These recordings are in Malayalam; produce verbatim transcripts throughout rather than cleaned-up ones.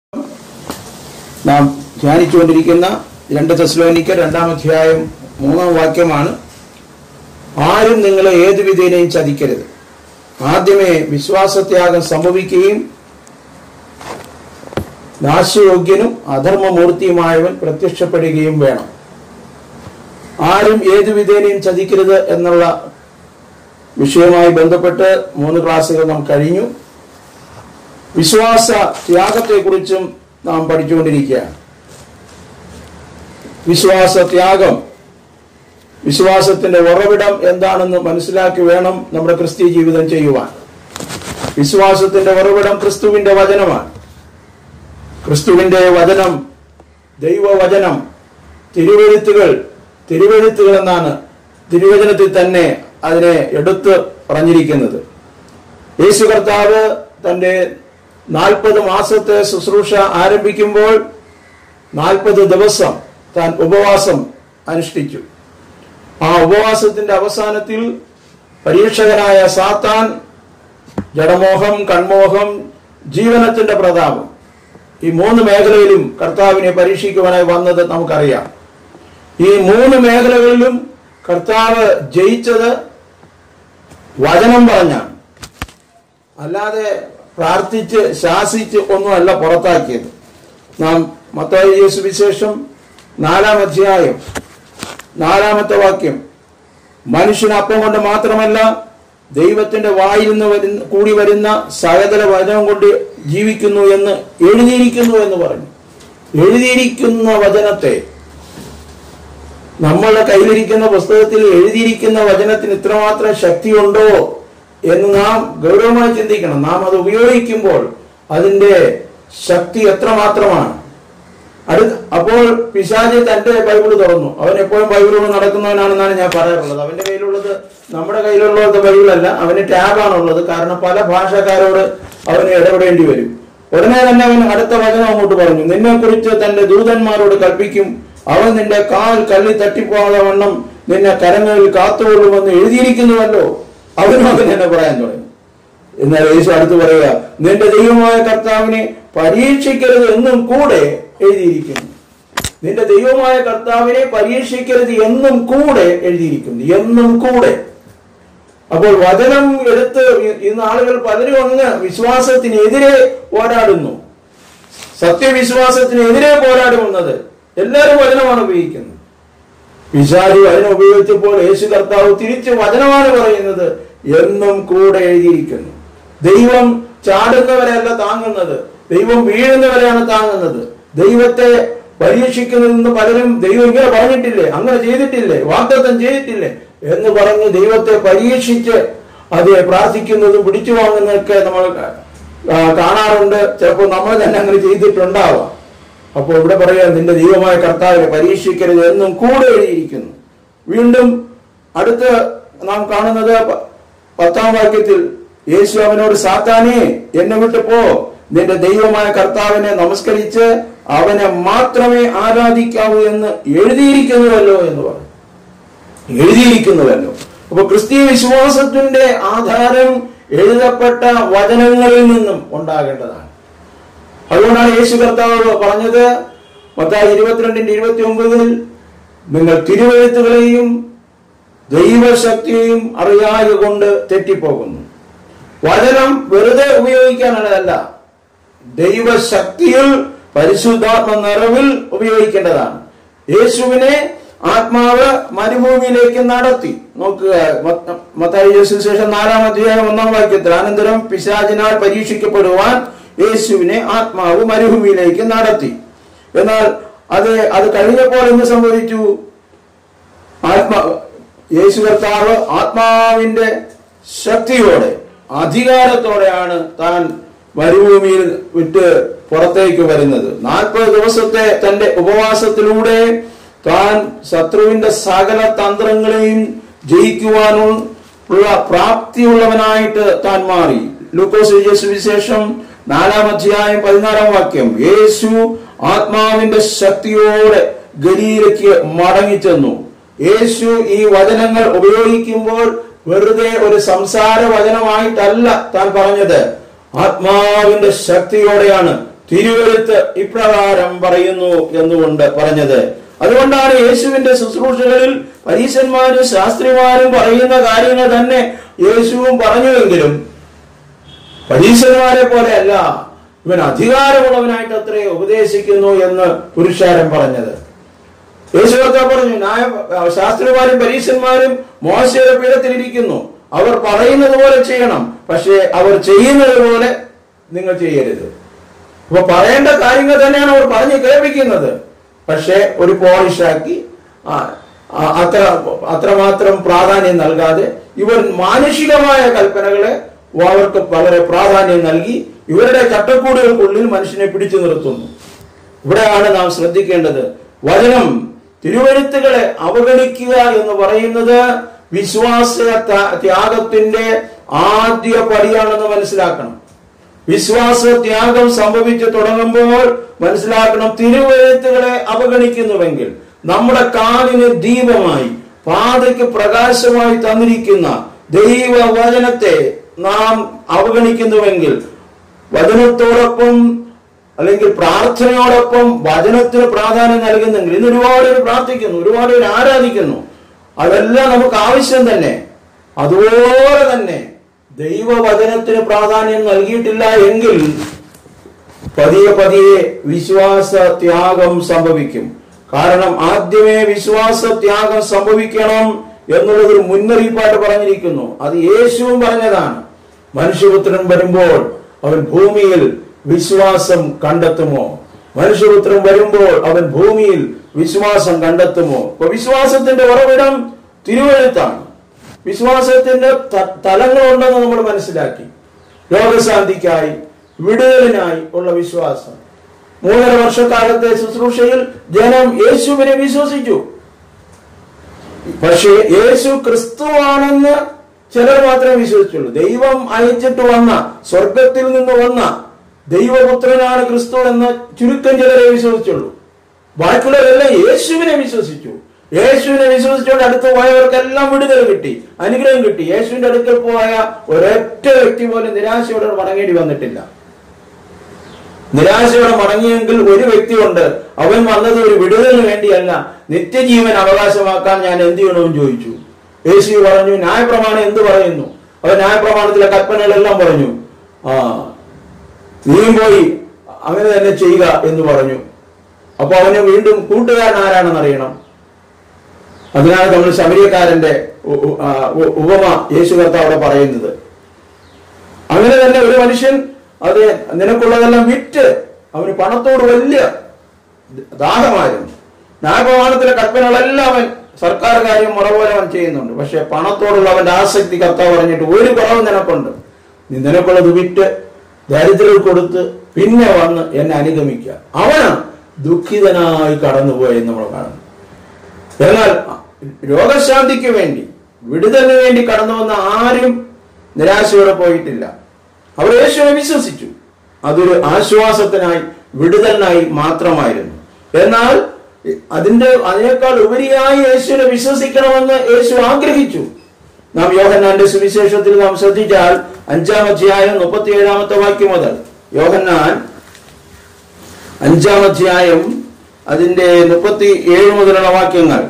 നാം ധ്യാനിച്ചുകൊണ്ടിരിക്കുന്ന രണ്ട് തെസ്സലോനിക്കർ രണ്ടാം അധ്യായം മൂന്നാം വാക്യമാണ്. ആരും നിങ്ങളെ ഏതു വിധേനയും ചതിക്കരുത്. ആദ്യമേ വിശ്വാസത്യാഗം സംഭവിക്കുകയും നാശയോഗ്യനും അധർമ്മമൂർത്തിയുമായവൻ പ്രത്യക്ഷപ്പെടുകയും വേണം. ആരും ഏതു വിധേനയും ചതിക്കരുത് എന്നുള്ള വിഷയവുമായി ബന്ധപ്പെട്ട് മൂന്ന് ക്ലാസ്സുകൾ നാം കഴിഞ്ഞു. വിശ്വാസ ത്യാഗത്തെക്കുറിച്ചും നാം പഠിച്ചുകൊണ്ടിരിക്കുകയാണ്. വിശ്വാസ ത്യാഗം, വിശ്വാസത്തിന്റെ ഉറവിടം എന്താണെന്ന് മനസ്സിലാക്കി വേണം നമ്മുടെ ക്രിസ്തീയ ജീവിതം ചെയ്യുവാൻ. വിശ്വാസത്തിന്റെ ഉറവിടം ക്രിസ്തുവിന്റെ വചനമാണ്. ക്രിസ്തുവിന്റെ വചനം, ദൈവവചനം, തിരുവെഴുത്തുകൾ തിരുവെഴുത്തുകൾ എന്നാണ് തിരുവചനത്തിൽ തന്നെ അതിനെ എടുത്ത് പറഞ്ഞിരിക്കുന്നത്. യേശു കർത്താവ് തന്റെ നാൽപ്പത് മാസത്തെ ശുശ്രൂഷ ആരംഭിക്കുമ്പോൾ നാൽപ്പത് ദിവസം താൻ ഉപവാസം അനുഷ്ഠിച്ചു. ആ ഉപവാസത്തിന്റെ അവസാനത്തിൽ പരീക്ഷകനായ സാത്താൻ ജഡമോഹം, കൺമോഹം, ജീവനത്തിന്റെ പ്രതാപം, ഈ മൂന്ന് മേഖലയിലും കർത്താവിനെ പരീക്ഷിക്കുവാനായി വന്നത് നമുക്കറിയാം. ഈ മൂന്ന് മേഖലകളിലും കർത്താവ് ജയിച്ചത് വചനം പറഞ്ഞാണ്, അല്ലാതെ പ്രാർത്ഥിച്ച് ശാസിച്ച് ഒന്നുമല്ല പുറത്താക്കിയത്. നാം മത്തായി സുവിശേഷം നാലാം അധ്യായം നാലാമത്തെ വാക്യം, മനുഷ്യന് അപ്പം കൊണ്ട് മാത്രമല്ല ദൈവത്തിന്റെ വായിൽ നിന്ന് വരുന്ന കൂടി വരുന്ന സകല വചനം കൊണ്ട് ജീവിക്കുന്നു എന്ന് എഴുതിയിരിക്കുന്നു എന്ന് പറഞ്ഞു. എഴുതിയിരിക്കുന്ന വചനത്തെ, നമ്മളുടെ കയ്യിലിരിക്കുന്ന പുസ്തകത്തിൽ എഴുതിയിരിക്കുന്ന വചനത്തിന് ഇത്രമാത്രം ശക്തിയുണ്ടോ എന്ന് നാം ഗൗരവമായി ചിന്തിക്കണം. നാം അത് ഉപയോഗിക്കുമ്പോൾ അതിന്റെ ശക്തി എത്രമാത്രമാണ്. അടുത്ത അപ്പോൾ പിശാച് തന്റെ ബൈബിൾ തുറന്നു. അവൻ എപ്പോഴും ബൈബിളോട് നടക്കുന്നവനാണെന്നാണ് ഞാൻ പറയാറുള്ളത്. അവന്റെ കയ്യിലുള്ളത് നമ്മുടെ കയ്യിലുള്ളത് ബൈബിളല്ല, അവന് ടാബാണുള്ളത്. കാരണം പല ഭാഷക്കാരോട് അവന് ഇടപെടേണ്ടി വരും. ഉടനെ തന്നെ അവൻ അടുത്ത വചനം അങ്ങോട്ട് പറഞ്ഞു, നിന്നെ കുറിച്ച് തന്റെ ദൂതന്മാരോട് കൽപ്പിക്കും, അവൻ നിന്റെ കാൽ കല്ലിൽ തട്ടിപ്പോകാതെ വണ്ണം നിന്നെ കരങ്ങളിൽ കാത്തുകൊള്ളുമെന്ന് എഴുതിയിരിക്കുന്നുവല്ലോ. അവനും അങ്ങനെ തന്നെ പറയാൻ തുടങ്ങി. എന്നാൽ യേശു അടുത്ത് പറയുക, നിന്റെ ദൈവമായ കർത്താവിനെ പരീക്ഷിക്കരുത് എന്നും കൂടെ എഴുതിയിരിക്കുന്നു. നിന്റെ ദൈവമായ കർത്താവിനെ പരീക്ഷിക്കരുത് എന്നും കൂടെ എഴുതിയിരിക്കുന്നു. എന്നും കൂടെ. അപ്പോൾ വചനം എടുത്ത് ഇന്ന് ആളുകൾ പലരും അങ്ങ് വിശ്വാസത്തിനെതിരെ പോരാടുന്നു. സത്യവിശ്വാസത്തിനെതിരെ പോരാടുന്നത് എല്ലാവരും വചനമാണ് ഉപയോഗിക്കുന്നത്. പിശാചി വചനം ഉപയോഗിച്ചപ്പോൾ യേശു കർത്താവ് തിരിച്ച് വചനമാണ് പറയുന്നത്, എന്നും കൂടെ എഴുതിയിരിക്കുന്നു. ദൈവം ചാടുന്നവരെയല്ല താങ്ങുന്നത്, ദൈവം വീഴുന്നവരെയാണ് താങ്ങുന്നത്. ദൈവത്തെ പരീക്ഷിക്കുന്നതെന്ന് പലരും ദൈവം ഇങ്ങനെ പറഞ്ഞിട്ടില്ലേ, അങ്ങനെ ചെയ്തിട്ടില്ലേ, വാഗ്ദത്തം ചെയ്തിട്ടില്ലേ എന്ന് പറഞ്ഞ് ദൈവത്തെ പരീക്ഷിച്ച് അത് പ്രാർത്ഥിക്കുന്നതും പിടിച്ചു വാങ്ങുന്നതൊക്കെ നമ്മൾ കാണാറുണ്ട്. ചിലപ്പോൾ നമ്മൾ തന്നെ അങ്ങനെ ചെയ്തിട്ടുണ്ടാവാം. അപ്പോൾ ഇവിടെ പറയാം, നിന്റെ ദൈവമായ കർത്താവിനെ പരീക്ഷിക്കരുത് എന്നും കൂടെ എഴുതിയിരിക്കുന്നു. വീണ്ടും അടുത്ത് നാം കാണുന്നത് പത്താം വാക്യത്തിൽ, യേശു അവനോട്, സാത്താനേ എന്നെ വിട്ടു പോ, നിന്റെ ദൈവമായ കർത്താവിനെ നമസ്കരിച്ച് അവനെ മാത്രമേ ആരാധിക്കാവൂ എന്ന് എഴുതിയിരിക്കുന്നുവല്ലോ എന്ന് പറഞ്ഞു. എഴുതിയിരിക്കുന്നുവല്ലോ. അപ്പൊ ക്രിസ്തീയ വിശ്വാസത്തിന്റെ ആധാരം എഴുതപ്പെട്ട വചനങ്ങളിൽ നിന്നും ഉണ്ടാകേണ്ടതാണ്. അതുകൊണ്ടാണ് യേശു കർത്താവ് പറഞ്ഞത് മത്തായി ഇരുപത്തിരണ്ടിന്റെ ഇരുപത്തി ഒമ്പതിൽ, നിങ്ങൾ തിരുവെഴുത്തുകളെയും ദൈവശക്തിയെയും അറിയാതെ കൊണ്ട് തെറ്റിപ്പോകുന്നു. വചനം വെറുതെ ഉപയോഗിക്കാനുള്ളതല്ല, ദൈവശക്തിയിൽ പരിശുദ്ധാത്മ നിറവിൽ ഉപയോഗിക്കേണ്ടതാണ്. യേശുവിനെ ആത്മാവ് മരുഭൂമിയിലേക്ക് നടത്തി. നോക്കുക, മത്തായി സുവിശേഷം നാലാം അധ്യായം ഒന്നാം വാക്യത്തിൽ, അനന്തരം പിശാചിനാൽ പരീക്ഷിക്കപ്പെടുവാൻ യേശുവിനെ ആത്മാവ് മരുഭൂമിയിലേക്ക് നടത്തി. എന്നാൽ അത് അത് കഴിഞ്ഞപ്പോൾ എന്ത് സംഭവിച്ചു? ആത്മാ യേശു കർത്താവ് ആത്മാവിന്റെ ശക്തിയോടെ അധികാരത്തോടെയാണ് താൻ മരുഭൂമിയിൽ വിട്ട് പുറത്തേക്ക് വരുന്നത്. നാൽപ്പത് ദിവസത്തെ തന്റെ ഉപവാസത്തിലൂടെ താൻ ശത്രുവിന്റെ സകല തന്ത്രങ്ങളെയും ജയിക്കുവാനുള്ള പ്രാപ്തിയുള്ളവനായിട്ട് താൻ മാറി. ലൂക്കോസ് സുവിശേഷം നാലാം അധ്യായം പതിനാറാം വാക്യം, യേശു ആത്മാവിന്റെ ശക്തിയോടെ ഗലീലയ്ക്ക് മടങ്ങിച്ചെന്നു. യേശു ഈ വചനങ്ങൾ ഉപയോഗിക്കുമ്പോൾ വെറുതെ ഒരു സംസാര വചനമായിട്ടല്ല താൻ പറഞ്ഞത്, ആത്മാവിന്റെ ശക്തിയോടെയാണ് തിരുവെഴുത്ത് ഇപ്രകാരം പറയുന്നു എന്നുകൊണ്ട് പറഞ്ഞത്. അതുകൊണ്ടാണ് യേശുവിന്റെ ശുശ്രൂഷകളിൽ പരീശന്മാരും ശാസ്ത്രിമാരും പറയുന്ന കാര്യങ്ങൾ തന്നെ യേശുവും പറഞ്ഞുവെങ്കിലും പരീശന്മാരെ പോലെയല്ല, ഇവൻ അധികാരമുള്ളവനായിട്ട് അത്രേ ഉപദേശിക്കുന്നു എന്ന് പുരുഷാരം പറഞ്ഞത്. യേശു കർത്താവ് പറഞ്ഞു, ന്യായ ശാസ്ത്രിമാരും പരീശന്മാരും മോശയുടെ പീഠത്തിലിരിക്കുന്നു, അവർ പറയുന്നത് പോലെ ചെയ്യണം, പക്ഷേ അവർ ചെയ്യുന്നത് പോലെ നിങ്ങൾ ചെയ്യരുത്. അപ്പൊ പറയേണ്ട കാര്യങ്ങൾ തന്നെയാണ് അവർ പറഞ്ഞു കേൾപ്പിക്കുന്നത്, പക്ഷെ ഒരു പോളിഷാക്കി അത്ര അത്രമാത്രം പ്രാധാന്യം നൽകാതെ ഇവർ മാനുഷികമായ കൽപ്പനകളെ അവർക്ക് വളരെ പ്രാധാന്യം നൽകി ഇവരുടെ ചട്ടക്കൂടുകൾക്കുള്ളിൽ മനുഷ്യനെ പിടിച്ചു നിർത്തുന്നു. ഇവിടെയാണ് നാം ശ്രദ്ധിക്കേണ്ടത്. വചനം തിരുവെഴുത്തുകളെ അവഗണിക്കുക എന്ന് പറയുന്നത് വിശ്വാസ ത്യാഗത്തിന്റെ ആദ്യ പടിയാണെന്ന് മനസ്സിലാക്കണം. വിശ്വാസ ത്യാഗം സംഭവിച്ചു തുടങ്ങുമ്പോൾ മനസ്സിലാക്കണം, തിരുവെഴുത്തുകളെ അവഗണിക്കുന്നുവെങ്കിൽ, നമ്മുടെ കാലിന് ദീപമായി പാതയ്ക്ക് പ്രകാശമായി തന്നിരിക്കുന്ന ദൈവവചനത്തെ നാം അവഗണിക്കുന്നുവെങ്കിൽ, വചനത്തോടൊപ്പം അല്ലെങ്കിൽ പ്രാർത്ഥനയോടൊപ്പം വചനത്തിന് പ്രാധാന്യം നൽകുന്നെങ്കിൽ, ഇന്ന് ഒരുപാട് പേര് പ്രാർത്ഥിക്കുന്നു, ഒരുപാട് പേര് ആരാധിക്കുന്നു, അതെല്ലാം നമുക്ക് ആവശ്യം തന്നെ. അതുപോലെ തന്നെ ദൈവവചനത്തിന് പ്രാധാന്യം നൽകിയിട്ടില്ല എങ്കിൽ പതിയെ പതിയെ വിശ്വാസ ത്യാഗം സംഭവിക്കും. കാരണം ആദ്യമേ വിശ്വാസ ത്യാഗം സംഭവിക്കണം എന്നുള്ളതൊരു മുന്നറിയിപ്പായിട്ട് പറഞ്ഞിരിക്കുന്നു. അത് യേശുവും പറഞ്ഞതാണ്. മനുഷ്യപുത്രൻ വരുമ്പോൾ അവൻ ഭൂമിയിൽ വിശ്വാസം കണ്ടെത്തുമോ? മനുഷ്യപുത്രൻ വരുമ്പോൾ അവൻ ഭൂമിയിൽ വിശ്വാസം കണ്ടെത്തുമോ? അപ്പൊ വിശ്വാസത്തിന്റെ ഉറവിടം തിരുവെഴുത്താണ്. വിശ്വാസത്തിന്റെ തലങ്ങളുണ്ടെന്ന് നമ്മൾ മനസ്സിലാക്കി. രോഗശാന്തിക്കായി, വിടുതലിനായി ഉള്ള വിശ്വാസം. മൂന്നര വർഷക്കാലത്തെ ശുശ്രൂഷയിൽ ജനം യേശുവിനെ വിശ്വസിച്ചു. പക്ഷേ യേശു ക്രിസ്തുവാണെന്ന് ചിലർ മാത്രമേ വിശ്വസിച്ചുള്ളൂ. ദൈവം അയച്ചിട്ട് വന്ന, സ്വർഗത്തിൽ നിന്ന് വന്ന ദൈവപുത്രനാണ് ക്രിസ്തു എന്ന് ചുരുക്കം ചിലരെ വിശ്വസിച്ചുള്ളൂ. ബാക്കിയുള്ളവരെല്ലാം യേശുവിനെ വിശ്വസിച്ചു. യേശുവിനെ വിശ്വസിച്ചുകൊണ്ട് അടുത്ത് പോയവർക്കെല്ലാം വിടുതൽ കിട്ടി, അനുഗ്രഹം കിട്ടി. യേശുവിന്റെ അടുക്കൽ പോയ ഒരൊറ്റ വ്യക്തി പോലും നിരാശയോടെ മടങ്ങേണ്ടി വന്നിട്ടില്ല. നിരാശയോടെ മടങ്ങിയെങ്കിൽ ഒരു വ്യക്തിയുണ്ട്, അവൻ വന്നത് ഒരു വിടുതലിന് വേണ്ടിയല്ല, നിത്യജീവൻ അവകാശമാക്കാൻ ഞാൻ എന്ത് ചെയ്യണമെന്ന് ചോദിച്ചു. യേശു പറഞ്ഞു, ന്യായപ്രമാണം എന്ത് പറയുന്നു? അവൻ ന്യായപ്രമാണത്തിലെ കൽപ്പനകളെല്ലാം പറഞ്ഞു. ആ നീയും പോയി അങ്ങനെ തന്നെ ചെയ്യുക എന്ന് പറഞ്ഞു. അപ്പൊ അവന് വീണ്ടും കൂട്ടുകാരൻ ആരാണെന്ന് അറിയണം. അതിനാണ് നമ്മൾ ശമരിയക്കാരന്റെ ഉപമ യേശു കർത്താവ് അവിടെ പറയുന്നത്. അങ്ങനെ തന്നെ ഒരു മനുഷ്യൻ അത് നിനക്കുള്ളതെല്ലാം വിറ്റ്, അവന് പണത്തോട് വലിയ ദാഹമായിരുന്നു. ന്യായപ്രമാണത്തിലെ കൽപ്പനകളെല്ലാം അവൻ സർക്കാർ കാര്യം മുറപോലെ അവൻ ചെയ്യുന്നുണ്ട്. പക്ഷെ പണത്തോടുള്ള അവന്റെ ആസക്തി കർത്താവ് പറഞ്ഞിട്ട്, ഒരു കുറവ് നിനക്കുണ്ട്, നീ നിനക്കുള്ളത് വിറ്റ് ദരിദ്രർക്ക് കൊടുത്ത് പിന്നെ വന്ന് എന്നെ അനുഗമിക്കുക. അവന് ദുഃഖിതനായി കടന്നുപോയെന്ന് നമ്മൾ കാണുന്നു. എന്നാൽ രോഗശാന്തിക്ക് വേണ്ടി, വിടുതലിന് വേണ്ടി കടന്നു വന്ന ആരും നിരാശയോടെ പോയിട്ടില്ല. അവർ യേശുവിനെ വിശ്വസിച്ചു. അതൊരു ആശ്വാസത്തിനായി, വിടുതലിനായി മാത്രമായിരുന്നു. എന്നാൽ അതിന്റെ അതിനേക്കാൾ ഉപരിയായി യേശുവിനെ വിശ്വസിക്കണമെന്ന് യേശു ആഗ്രഹിച്ചു. നാം യോഹന്നാന്റെ സുവിശേഷത്തിൽ നാം ശ്രദ്ധിച്ചാൽ അഞ്ചാം അധ്യായം മുപ്പത്തി ഏഴാമത്തെ വാക്യം മുതൽ, യോഹന്നാൻ അഞ്ചാം അധ്യായം അതിന്റെ മുപ്പത്തി ഏഴ് മുതലുള്ള വാക്യങ്ങൾ,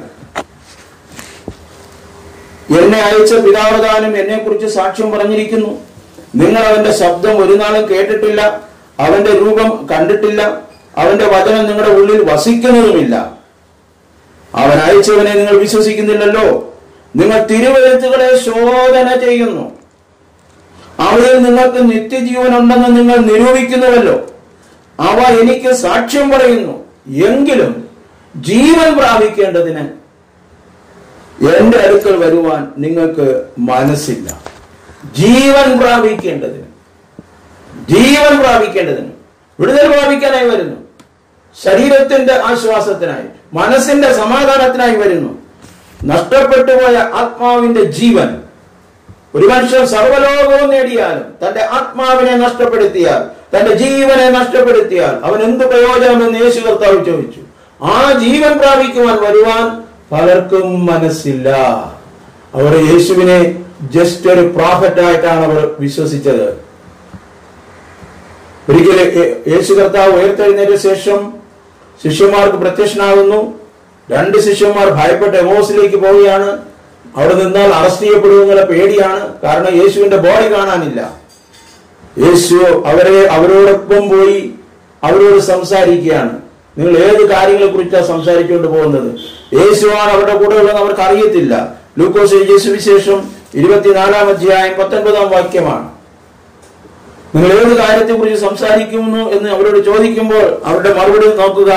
എന്നെ അയച്ച പിതാവതാനും എന്നെ കുറിച്ച് സാക്ഷ്യം പറഞ്ഞിരിക്കുന്നു. നിങ്ങൾ അവന്റെ ശബ്ദം ഒരു നാളും കേട്ടിട്ടില്ല, അവന്റെ രൂപം കണ്ടിട്ടില്ല, അവന്റെ വചനം നിങ്ങളുടെ ഉള്ളിൽ വസിക്കുന്നതുമില്ല. അവൻ അയച്ചവനെ നിങ്ങൾ വിശ്വസിക്കുന്നില്ലല്ലോ. നിങ്ങൾ തിരുവെഴുത്തുകളെ ശോധന ചെയ്യുന്നു, അവയിൽ നിങ്ങൾക്ക് നിത്യജീവൻ ഉണ്ടെന്ന് നിങ്ങൾ നിരൂപിക്കുന്നുവല്ലോ. അവ എനിക്ക് സാക്ഷ്യം പറയുന്നു. എങ്കിലും ജീവൻ പ്രാപിക്കേണ്ടതിന് എന്റെ അടുക്കൽ വരുവാൻ നിങ്ങൾക്ക് മനസ്സില്ല. ജീവൻ പ്രാപിക്കേണ്ടതിന്, ജീവൻ പ്രാപിക്കേണ്ടതിന്, വിടുതൽ പ്രാപിക്കാനായി വരുന്നു. ശരീരത്തിന്റെ ആശ്വാസത്തിനായി, മനസ്സിന്റെ സമാധാനത്തിനായി വരുന്നു. നഷ്ടപ്പെട്ടു പോയ ആത്മാവിന്റെ ജീവൻ. ഒരു മനുഷ്യൻ സർവ്വലോകവും നേടിയാലും തന്റെ ആത്മാവിനെ നഷ്ടപ്പെടുത്തിയാൽ, തന്റെ ജീവനെ നഷ്ടപ്പെടുത്തിയാൽ അവൻ എന്ത് പ്രയോജനമെന്ന് യേശു കർത്താവ് ചോദിച്ചു. ആ ജീവൻ പ്രാപിക്കുവാൻ വരുവാൻ പലർക്കും മനസ്സില്ല. അവർ യേശുവിനെ ജസ്റ്റ് ഒരു പ്രോഫറ്റ് ആയിട്ടാണ് അവർ വിശ്വസിച്ചത്. ഒരിക്കൽ യേശു കർത്താവ് ഉയർത്തെഴുന്നേറ്റ ശേഷം ശിഷ്യന്മാർക്ക് പ്രത്യക്ഷനാകുന്നു. രണ്ട് ശിഷ്യന്മാർ ഭയപ്പെട്ട് എമോസിലേക്ക് പോവുകയാണ്. അവിടെ നിന്നാൽ അറസ്റ്റ് ചെയ്യപ്പെടുമെന്നുള്ള പേടിയാണ്. കാരണം യേശുവിന്റെ ബോഡി കാണാനില്ല. യേശു അവരെ അവരോടൊപ്പം പോയി അവരോട് സംസാരിക്കുകയാണ്. നിങ്ങൾ ഏത് കാര്യങ്ങളെ കുറിച്ചാണ് സംസാരിച്ചുകൊണ്ട് പോകുന്നത്? യേശുവാണ് അവരുടെ കൂടെ ഉള്ളത് അവർക്ക് അറിയത്തില്ല. ലൂക്കോസ് എഴുതിയ സുവിശേഷം ഇരുപത്തിനാലാം അധ്യായം പത്തൊൻപതാം വാക്യമാണ്. നിങ്ങൾ ഏത് കാര്യത്തെ കുറിച്ച് സംസാരിക്കുന്നു എന്ന് അവരോട് ചോദിക്കുമ്പോൾ അവരുടെ മറുപടി നോക്കുക.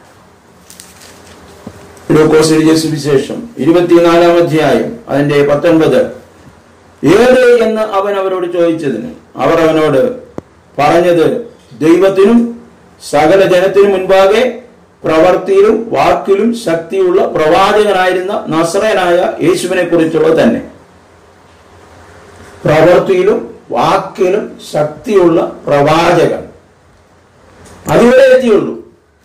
ലൂക്കോസ് എഴുതിയ സുവിശേഷം ഇരുപത്തിനാലാം അധ്യായം അതിന്റെ പത്തൊൻപത്. ഏത് എന്ന് അവൻ അവരോട് ചോദിച്ചതിന് അവർ അവനോട് പറഞ്ഞത്, ദൈവത്തിനും സകല ജനത്തിനും മുൻപാകെ പ്രവർത്തിയിലും വാക്കിലും ശക്തിയുള്ള പ്രവാചകനായിരുന്ന നസറേനായ യേശുവിനെ കുറിച്ചുള്ളത് തന്നെ. പ്രവർത്തിയിലും വാക്കിലും ശക്തിയുള്ള പ്രവാചകൻ, അതുവരെ എത്തിയുള്ളൂ.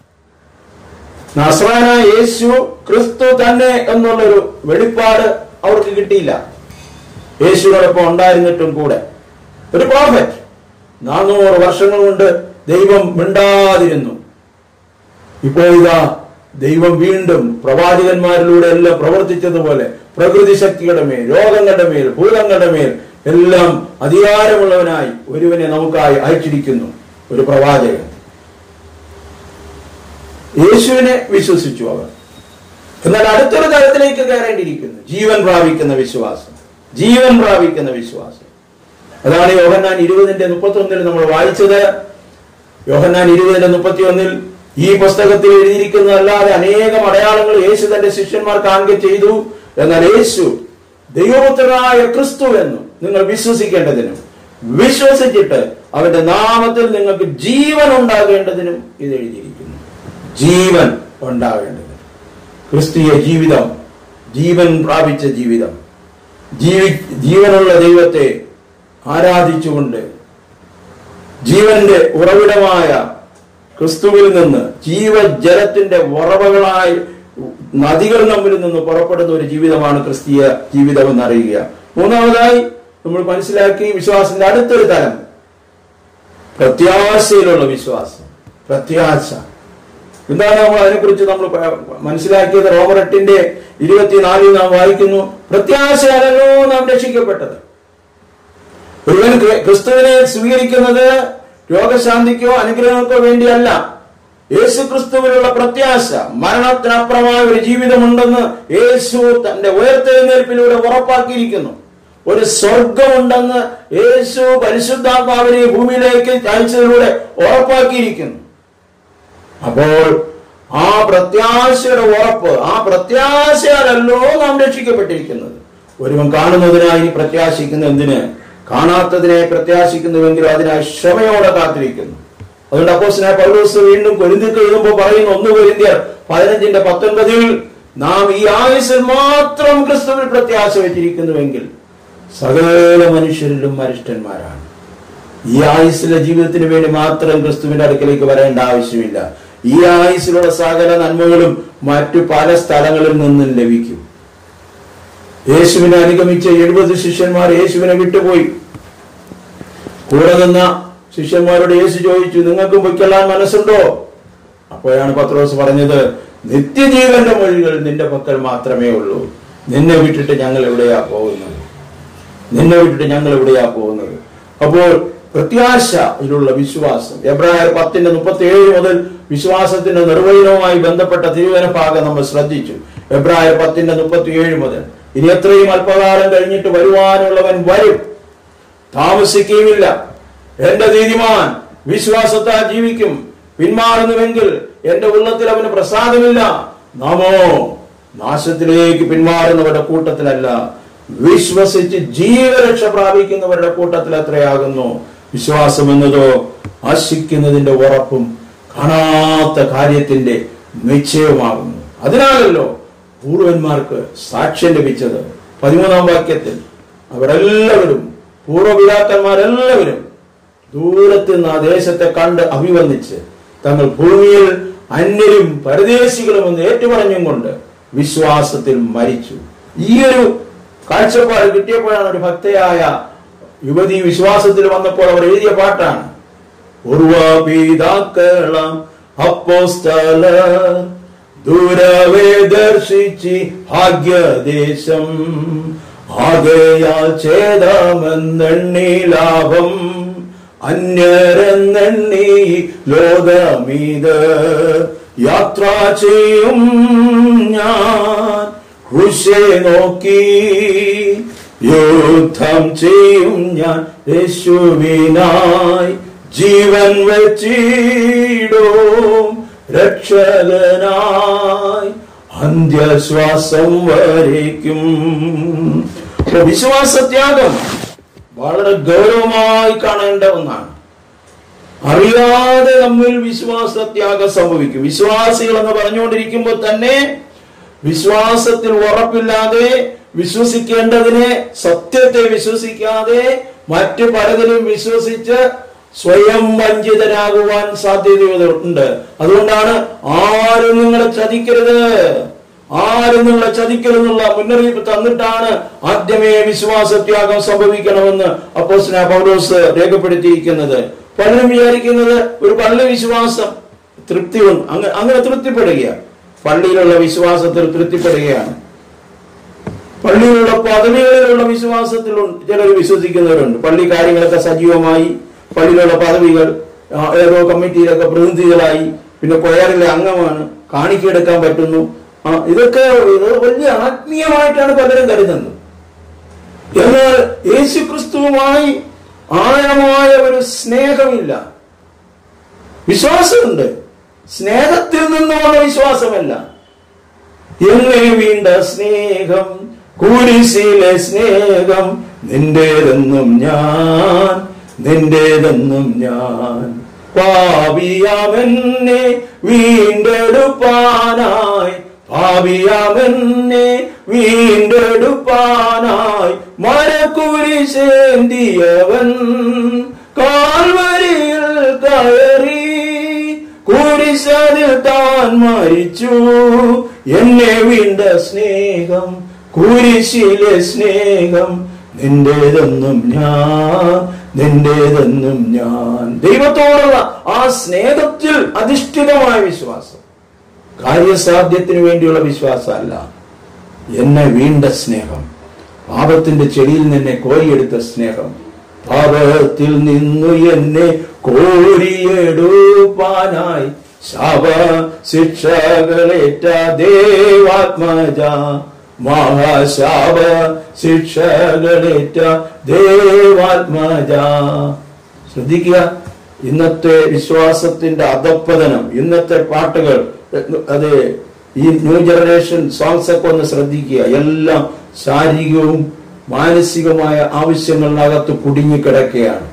നസറേനായ യേശു ക്രിസ്തു തന്നെ എന്നുള്ളൊരു വെളിപ്പാട് അവർക്ക് കിട്ടിയില്ല. യേശുവിനോടൊപ്പം ഉണ്ടായിരുന്നിട്ടും കൂടെ ഒരു പ്രോഫറ്റ്. നാനൂറ് വർഷങ്ങൾ കൊണ്ട് ദൈവം മിണ്ടാതിരുന്നു. ഇപ്പോൾ ഇതാ ദൈവം വീണ്ടും പ്രവാചകന്മാരിലൂടെ എല്ലാം പ്രവർത്തിച്ചതുപോലെ പ്രകൃതി ശക്തിയുടെ മേൽ, രോഗങ്ങളുടെ മേൽ, ഭൂതങ്ങളുടെ മേൽ എല്ലാം അധികാരമുള്ളവനായി ഒരുവനെ നമുക്കായി അയച്ചിരിക്കുന്നു, ഒരു പ്രവാചകൻ. യേശുവിനെ വിശ്വസിച്ചു അവർ. എന്നാൽ അടുത്തൊരു തലത്തിലേക്ക് കയറേണ്ടിയിരിക്കുന്നു. ജീവൻ പ്രാപിക്കുന്ന വിശ്വാസം, ജീവൻ പ്രാപിക്കുന്ന വിശ്വാസം. അതാണ് യോഹന്നാൻ ഇരുപതിന്റെ മുപ്പത്തി ഒന്നിൽ നമ്മൾ വായിച്ചത്. യോഹന്നാൻ ഇരുപതിന്റെ മുപ്പത്തി ഒന്നിൽ ഈ പുസ്തകത്തിൽ എഴുതിയിരിക്കുന്നതല്ലാതെ അനേകം അടയാളങ്ങൾ യേശു തന്റെ ശിഷ്യന്മാർ കാണുക ചെയ്തു. എന്നാൽ യേശു ദൈവപുത്രനായ ക്രിസ്തു എന്നും നിങ്ങൾ വിശ്വസിക്കേണ്ടതിനും വിശ്വസിച്ചിട്ട് അവന്റെ നാമത്തിൽ നിങ്ങൾക്ക് ജീവൻ ഉണ്ടാകേണ്ടതിനും ഇത് എഴുതിയിരിക്കുന്നു. ജീവൻ ഉണ്ടാകേണ്ടതിനും. ക്രിസ്തീയ ജീവിതം, ജീവൻ പ്രാപിച്ച ജീവിതം, ജീവി ജീവനുള്ള ദൈവത്തെ ആരാധിച്ചുകൊണ്ട് ജീവന്റെ ഉറവിടമായ ക്രിസ്തുവിൽ നിന്ന് ജീവജലത്തിന്റെ ഉറവകളായി നദികൾ നമ്മിൽ നിന്ന് പുറപ്പെടുന്ന ഒരു ജീവിതമാണ് ക്രിസ്തീയ ജീവിതം എന്നറിയുക. മൂന്നാമതായി നമ്മൾ മനസ്സിലാക്കി വിശ്വാസത്തിന്റെ അടുത്തൊരു തലം പ്രത്യാശയിലുള്ള വിശ്വാസം. പ്രത്യാശ എന്താണ്? നമ്മൾ അതിനെക്കുറിച്ച് നമ്മൾ മനസ്സിലാക്കിയത് റോമർ എട്ടിന്റെ ഇരുപത്തിനാലിൽ നാം വായിക്കുന്നു, പ്രത്യാശയാലല്ലോ നാം രക്ഷിക്കപ്പെട്ടത്. ഒരുവൻ ക്രിസ്തുവിനെ സ്വീകരിക്കുന്നത് രോഗശാന്തിക്കോ അനുഗ്രഹങ്ങൾക്കോ വേണ്ടിയല്ല. യേശു ക്രിസ്തുവിനുള്ള പ്രത്യാശ, മരണത്തിനപ്പുറമായ ഒരു ജീവിതമുണ്ടെന്ന് യേശു തന്റെ ഉയർത്തെഴുന്നേൽപ്പിലൂടെ ഉറപ്പാക്കിയിരിക്കുന്നു. ഒരു സ്വർഗമുണ്ടെന്ന് യേശു പരിശുദ്ധാത്മാവിനെ ഭൂമിയിലേക്ക് അയച്ചതിലൂടെ ഉറപ്പാക്കിയിരിക്കുന്നു. അപ്പോൾ ആ പ്രത്യാശയുടെ ഉറപ്പ്, ആ പ്രത്യാശയാലല്ലോ നാം രക്ഷിക്കപ്പെട്ടിരിക്കുന്നത്. ഒരുവൻ കാണുന്നതിനായി പ്രത്യാശിക്കുന്ന എന്തിന്? കാണാത്തതിനെ പ്രത്യാശിക്കുന്നുവെങ്കിലും അതിനായി ക്ഷമയോടെ കാത്തിരിക്കുന്നു. അതുകൊണ്ട് അപ്പോസ്തലനായ പൗലോസ് വീണ്ടും കൊരിന്ത്യർക്ക് എഴുതുമ്പോൾ പറയുന്നു, ഒന്ന് കൊരിന്ത്യർ പതിനഞ്ചിന്റെ പത്തൊൻപതിൽ നാം ഈ ആയുസ്സിൽ മാത്രം ക്രിസ്തുവിൽ പ്രത്യാശ വെച്ചിരിക്കുന്നുവെങ്കിൽ സകല മനുഷ്യരിലും അരിഷ്ടന്മാരാണ്. ഈ ആയുസ്സിലെ ജീവിതത്തിന് വേണ്ടി മാത്രം ക്രിസ്തുവിന്റെ അടുക്കലേക്ക് വരേണ്ട ആവശ്യമില്ല. ഈ ആയുസ്സിലുള്ള സകല നന്മകളും മറ്റു പല സ്ഥലങ്ങളിൽ നിന്നും ലഭിക്കും. യേശുവിനെ അനുഗമിച്ച എഴുപത് ശിഷ്യന്മാർ യേശുവിനെ വിട്ടുപോയി. കൂടെ നിന്ന ശിഷ്യന്മാരോട് യേശു ചോദിച്ചു, നിങ്ങൾക്കും പൊയ്ക്കൊള്ളാൻ മനസ്സുണ്ടോ? അപ്പോഴാണ് പത്രോസ് പറഞ്ഞത്, നിത്യജീവന്റെ മൊഴികൾ നിന്റെ പക്കൽ മാത്രമേ ഉള്ളൂ. നിന്നെ വിട്ടിട്ട് ഞങ്ങൾ എവിടെയാ പോകുന്നത്? നിന്നെ വിട്ടിട്ട് ഞങ്ങൾ എവിടെയാ പോകുന്നത്? അപ്പോൾ പ്രത്യാശ ഇതിലുള്ള വിശ്വാസം. എബ്രായർ പത്തിന്റെ മുപ്പത്തി ഏഴ് മുതൽ വിശ്വാസത്തിന്റെ നിർവചനവുമായി ബന്ധപ്പെട്ട തിരുവചന ഭാഗം നമ്മൾ ശ്രദ്ധിച്ചു. എബ്രായർ പത്തിന്റെ മുപ്പത്തി ഏഴ് മുതൽ ഇനി എത്രയും അല്പകാലം കഴിഞ്ഞിട്ട് വരുവാനുള്ളവൻ വരും, താമസിക്കുകയുമില്ല. എന്റെ നീതിമാൻ വിശ്വാസത്താൽ ജീവിക്കും. പിന്മാറുന്നുവെങ്കിൽ എന്റെ ഉള്ളത്തിൽ അവന് പ്രസാദമില്ല. നാമോ നാശത്തിലേക്ക് പിന്മാറുന്നവരുടെ കൂട്ടത്തിലല്ല, വിശ്വസിച്ച് ജീവരക്ഷ പ്രാപിക്കുന്നവരുടെ കൂട്ടത്തിൽ എത്രയാകുന്നു. വിശ്വാസം എന്നതോ ആശിക്കുന്നതിന്റെ ഉറപ്പും കാണാത്ത കാര്യത്തിന്റെ നിശ്ചയമാകുന്നു. അതിനാലല്ലോ പൂർവന്മാർക്ക് സാക്ഷ്യം ലഭിച്ചത്. പതിമൂന്നാം വാക്യത്തിൽ അവരെല്ലാവരും, പൂർവ്വപിതാക്കന്മാരെല്ലാവരും ദൂരത്ത് നിന്ന് ആ ദേശത്തെ കണ്ട് അഭിവന്ദിച്ച് തങ്ങൾ ഭൂമിയിൽ അന്യരും പരദേശികളും എന്ന് ഏറ്റുപറഞ്ഞും കൊണ്ട് വിശ്വാസത്തിൽ മരിച്ചു. ഈ ഒരു കാഴ്ചപ്പാട് കിട്ടിയപ്പോഴാണ് ഒരു ഭക്തയായ യുവതി വിശ്വാസത്തിൽ വന്നപ്പോൾ അവർ എഴുതിയ പാട്ടാണ്. പൂർവപിതാക്കളം അപ്പോസ്തലർ ദൂരവേ ദർശിച്ച് ഭാഗ്യദേശം ആകയാൽ ഛേദമെന്നെണ്ണി ലാഭം അന്യരെന്നെണ്ണി ലോകമീത് യാത്ര ചെയ്യും ഞാൻ ക്രൂശെ നോക്കി യുദ്ധം ചെയ്യും ഞാൻ യേശുവിനായി ജീവൻ വെച്ചിടും രക്ഷകനായി അന്ത്യശ്വാസം വരയ്ക്കും. വിശ്വാസത്യാഗം വളരെ ഗൗരവമായി കാണേണ്ട ഒന്നാണ്. അറിയാതെ നമ്മിൽ വിശ്വാസത്യാഗം സംഭവിക്കും. വിശ്വാസികൾ എന്ന് പറഞ്ഞുകൊണ്ടിരിക്കുമ്പോൾ തന്നെ വിശ്വാസത്തിൽ ഉറപ്പില്ലാതെ, വിശ്വസിക്കേണ്ടതിനെ സത്യത്തെ വിശ്വസിക്കാതെ മറ്റു പലതിലും വിശ്വസിച്ച് സ്വയം വഞ്ചിതരാകുവാൻ സാധ്യതയുണ്ട്. അതുകൊണ്ടാണ് ആരും നിങ്ങളെ ചതിക്കരുത്, ആരും നിങ്ങളെ ചതിക്കരുതെന്നുള്ള മുന്നറിയിപ്പ് തന്നിട്ടാണ് ആദ്യമേ വിശ്വാസത്യാഗം സംഭവിക്കണമെന്ന് അപ്പോസ്തലനായ പൗലോസ് രേഖപ്പെടുത്തിയിരിക്കുന്നത്. പലരും വിചാരിക്കുന്നത് ഒരു പള്ളി വിശ്വാസം തൃപ്തി അങ്ങനെ അങ്ങനെ തൃപ്തിപ്പെടുകയാണ്. പള്ളിയിലുള്ള വിശ്വാസത്തിൽ തൃപ്തിപ്പെടുകയാണ്. പള്ളിയിലുള്ള പദവികളിലുള്ള വിശ്വാസത്തിൽ ചിലർ വിശ്വസിക്കുന്നവരുണ്ട്. പള്ളി കാര്യങ്ങളൊക്കെ സജീവമായി, പള്ളിയിലുള്ള പദവികൾ, ഏതോ കമ്മിറ്റിയിലൊക്കെ പ്രതിനിധികളായി, പിന്നെ കൊയറിലെ അംഗമാണ്, കാണിക്കെടുക്കാൻ പറ്റുന്നു. ആ ഇതൊക്കെ വലിയ ആത്മീയമായിട്ടാണ് പലരും കരുതുന്നത്. എന്നാൽ യേശു ക്രിസ്തുവുമായി ആഴമായ ഒരു സ്നേഹമില്ല. വിശ്വാസമുണ്ട്, സ്നേഹത്തിൽ നിന്നുള്ള വിശ്വാസമല്ല. എന്നെ വീണ്ട സ്നേഹം, കുരിശിലെ സ്നേഹം, നിന്റേതെന്നും ഞാൻ, നിന്റേതെന്നും ഞാൻ. പാപിയാമെന്നെ വീണ്ടെടുപ്പാനായി, പാപിയാമെന്നെ വീണ്ടെടുപ്പാനായി മരക്കുരിശേന്തിയവൻ കാൽവരിയിൽ കയറി കുരിശിൽ താൻ മരിച്ചു. എന്നെ വീണ്ട സ്നേഹം, കുരിശിലെ സ്നേഹം, നിന്റേതെന്നും ഞാൻ, നിന്റേതെന്നും ഞാൻ. ദൈവത്തോടുള്ള ആ സ്നേഹത്തിൽ അധിഷ്ഠിതമായ വിശ്വാസം, കാര്യസാധ്യത്തിന് വേണ്ടിയുള്ള വിശ്വാസമല്ല. എന്നെ വീണ്ട സ്നേഹം, പാപത്തിന്റെ ചെടിയിൽ നിന്നെ കോരിയെടുത്ത സ്നേഹം, പാപത്തിൽ നിന്നു എന്നെ കോരിയെടുപ്പാനായി ശാപ ശിക്ഷകളേറ്റ ദേവാത്മജ, മഹാശാപ ശിക്ഷകളേറ്റ ദേവാത്മജ. ശ്രദ്ധിക്കുക, ഇന്നത്തെ വിശ്വാസത്തിന്റെ അധപ്പതനം, ഇന്നത്തെ പാട്ടുകൾ, അത് ഈ ന്യൂ ജനറേഷൻ സോങ്സ് ഒക്കെ ഒന്ന് ശ്രദ്ധിക്കുക. എല്ലാം ശാരീരികവും മാനസികമായ ആവശ്യങ്ങളിനകത്ത് കുടുങ്ങിക്കിടക്കുകയാണ്.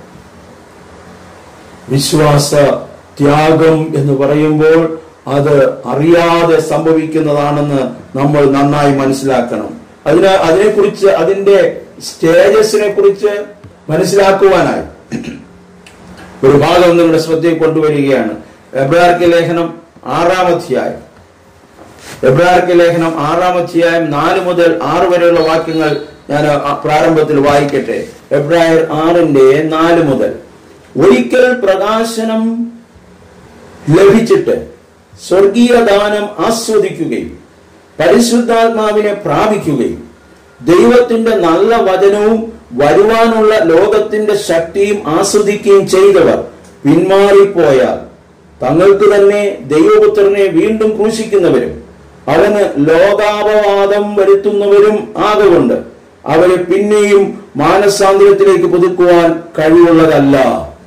വിശ്വാസ ത്യാഗം എന്ന് പറയുമ്പോൾ അത് അറിയാതെ സംഭവിക്കുന്നതാണെന്ന് നമ്മൾ നന്നായി മനസ്സിലാക്കണം. അതിന് അതിനെക്കുറിച്ച്, അതിന്റെ സ്റ്റേജസിനെ കുറിച്ച് മനസ്സിലാക്കുവാനായി ഒരു ഭാഗം നിങ്ങളുടെ ശ്രദ്ധയിൽ കൊണ്ടുവരികയാണ്. എബ്രായർക്ക് ലേഖനം ആറാം അധ്യായം, എബ്രായർക്ക് ലേഖനം ആറാം അധ്യായം നാല് മുതൽ ആറ് വരെയുള്ള വാക്യങ്ങൾ ഞാൻ പ്രാരംഭത്തിൽ വായിക്കട്ടെ. എബ്രായർ ആറിന്റെ നാല് മുതൽ. ഒരിക്കൽ പ്രകാശനം ലഭിച്ചിട്ട് സ്വർഗീയ ദാനം ആസ്വദിക്കുകയും പരിശുദ്ധാത്മാവിനെ പ്രാപിക്കുകയും ദൈവത്തിന്റെ നല്ല വചനവും വരുവാനുള്ള ലോകത്തിന്റെ ശക്തിയും ആസ്വദിക്കുകയും ചെയ്തവർ പിന്മാറിപ്പോയാൽ തങ്ങൾക്ക് തന്നെ ദൈവപുത്രനെ വീണ്ടും ക്രൂശിക്കുന്നവരും അവന് ലോകാപവാദം വരുത്തുന്നവരും ആകൊണ്ട് അവരെ പിന്നെയും മാനസാന്തരത്തിലേക്ക് പുതുക്കുവാൻ കഴിവുള്ളതല്ല.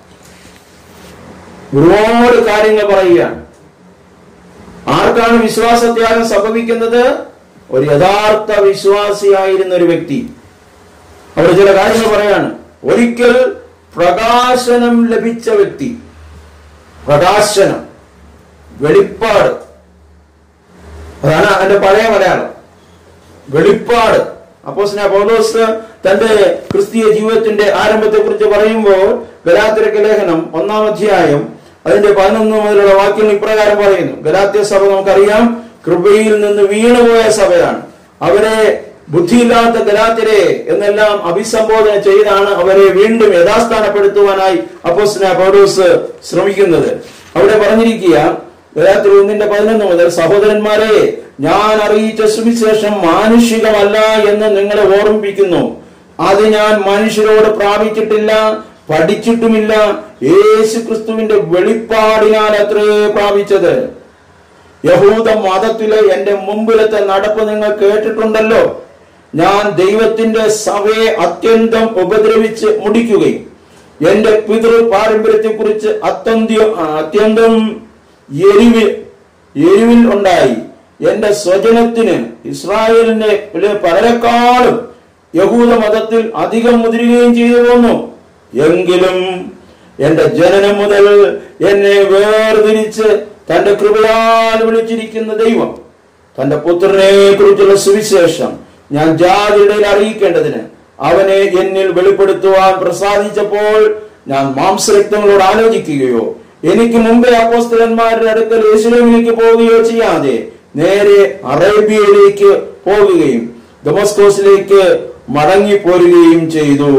ഒരുപാട് കാര്യങ്ങൾ പറയുകയാണ്. ആർക്കാണ് വിശ്വാസത്യാഗം സംഭവിക്കുന്നത്? ഒരു യഥാർത്ഥ വിശ്വാസിയായിരുന്ന ഒരു വ്യക്തി. അവിടെ ചില കാര്യങ്ങൾ പറയാണ്. ഒരിക്കൽ പ്രകാശനം ലഭിച്ച വ്യക്തി, പ്രകാശനം, വെളിപ്പാട്, അതാണ് അതിന്റെ പഴയ മലയാളം, വെളിപ്പാട്. അപ്പോസ്തലനായ പൗലോസ് തന്റെ ക്രിസ്തീയ ജീവിതത്തിന്റെ ആരംഭത്തെ കുറിച്ച് പറയുമ്പോൾ ഗലാത്യർക്ക് ലേഖനം ഒന്നാം അധ്യായം അതിന്റെ പതിനൊന്ന് മുതലുള്ള വാക്യങ്ങൾ ഇപ്രകാരം പറയുന്നു. ഗലാത്യ സഭ നമുക്കറിയാം, കൃപയിൽ നിന്ന് വീണുപോയ സഭയാണ്. അവരെ ബുദ്ധിയില്ലാത്ത ഗലാത്യരെ എന്നെല്ലാം അഭിസംബോധന ചെയ്താണ് അവരെ വീണ്ടും യഥാസ്ഥാനപ്പെടുത്തുവാനായി അപ്പോസ്തലനായ പൗലോസ് ശ്രമിക്കുന്നത്. അവിടെ പറഞ്ഞിരിക്കുക ഗലാത്യർ ഒന്നിന്റെ പതിനൊന്ന് മുതൽ, സഹോദരന്മാരെ, ഞാൻ അറിയിച്ച സുവിശേഷം മാനുഷികമല്ല എന്ന് നിങ്ങളെ ഓർമ്മിപ്പിക്കുന്നു. അത് ഞാൻ മനുഷ്യരോട് പ്രാപിച്ചിട്ടില്ല, പഠിച്ചിട്ടുമില്ല. യേശു ക്രിസ്തുവിന്റെ വെളിപ്പാടിനാൽ അത്രേ പ്രാപിച്ചത്. യഹൂദ മതത്തിലെ എന്റെ മുമ്പിലത്തെ നടപ്പ് നിങ്ങൾ കേട്ടിട്ടുണ്ടല്ലോ. ഞാൻ ദൈവത്തിന്റെ സഭയെ അത്യന്തം ഉപദ്രവിച്ച് മുടിക്കുകയും എന്റെ പിതൃ പാരമ്പര്യത്തെ കുറിച്ച് അത്യന്ത്യം അത്യന്തം എരിവിൽ എരിവിൽ ഉണ്ടായി എന്റെ സ്വജനത്തിന് ഇസ്രായേലിനെ പലരെക്കാളും യഹൂദ മതത്തിൽ അധികം മുതിരുകയും ചെയ്തു പോന്നു. എങ്കിലും എന്റെ ജനനം മുതൽ എന്നെ വേർതിരിച്ച് തന്റെ കൃപയാൽ വിളിച്ചിരിക്കുന്ന ദൈവം തന്റെ പുത്രനെ കുറിച്ചുള്ള സുവിശേഷം ഞാൻ ജാതിയുടെ അറിയിക്കേണ്ടതിന് അവനെ എന്നിൽ വെളിപ്പെടുത്തുവാൻ പ്രസാദിച്ചപ്പോൾ ഞാൻ മാംസരക്തങ്ങളോട് ആലോചിക്കുകയോ എനിക്ക് മുമ്പേ അപ്പോസ്തലന്മാരുടെ അടുക്കൽ യെരൂശലേമിലേക്ക് പോവുകയോ ചെയ്യാതെ നേരെ അറേബ്യയിലേക്ക് പോകുകയും ദമസ്കോസിലേക്ക് മടങ്ങി പോരുകയും ചെയ്തു.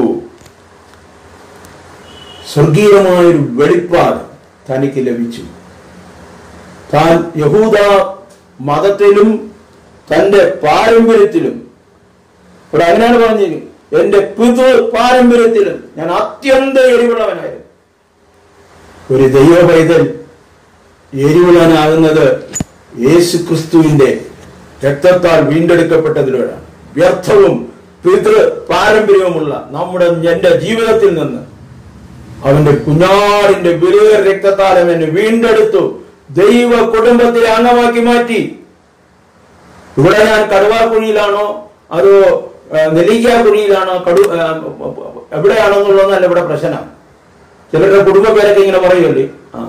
സ്വർഗീയമായൊരു വെളിപ്പാട് തനിക്ക് ലഭിച്ചു. താൻ യഹൂദ മതത്തിലും തന്റെ പാരമ്പര്യത്തിലും, ഇവിടെ അങ്ങനെയാണ് പറഞ്ഞത്, എന്റെ പിതൃ പാരമ്പര്യത്തിലും ഞാൻ അത്യന്ത എരിവുള്ളവനായിരുന്നു. ഒരു ദൈവ പൈതൽ എരിവുള്ളവനാകുന്നത് യേശു ക്രിസ്തുവിന്റെ രക്തത്താൽ വീണ്ടെടുക്കപ്പെട്ടതിലൂടെയാണ്. വ്യർത്ഥവും പിതൃ പാരമ്പര്യവുമുള്ള നമ്മുടെ എന്റെ ജീവിതത്തിൽ നിന്ന് അവന്റെ കുഞ്ഞാടിന്റെ വിലയേറിയ രക്തത്താൽ എന്നെ വീണ്ടെടുത്തു ദൈവ കുടുംബത്തിലെ അംഗമാക്കി മാറ്റി. ഇവിടെ ഞാൻ കടുവാക്കുഴിയിലാണോ അതോ നെല്ലിക്കാക്കുഴിയിലാണോ കടു എവിടെയാണോ എന്നുള്ളതല്ല ഇവിടെ പ്രശ്നം. ചിലരുടെ കുടുംബ പേരൊക്കെ ഇങ്ങനെ പറയുമല്ലേ. ആ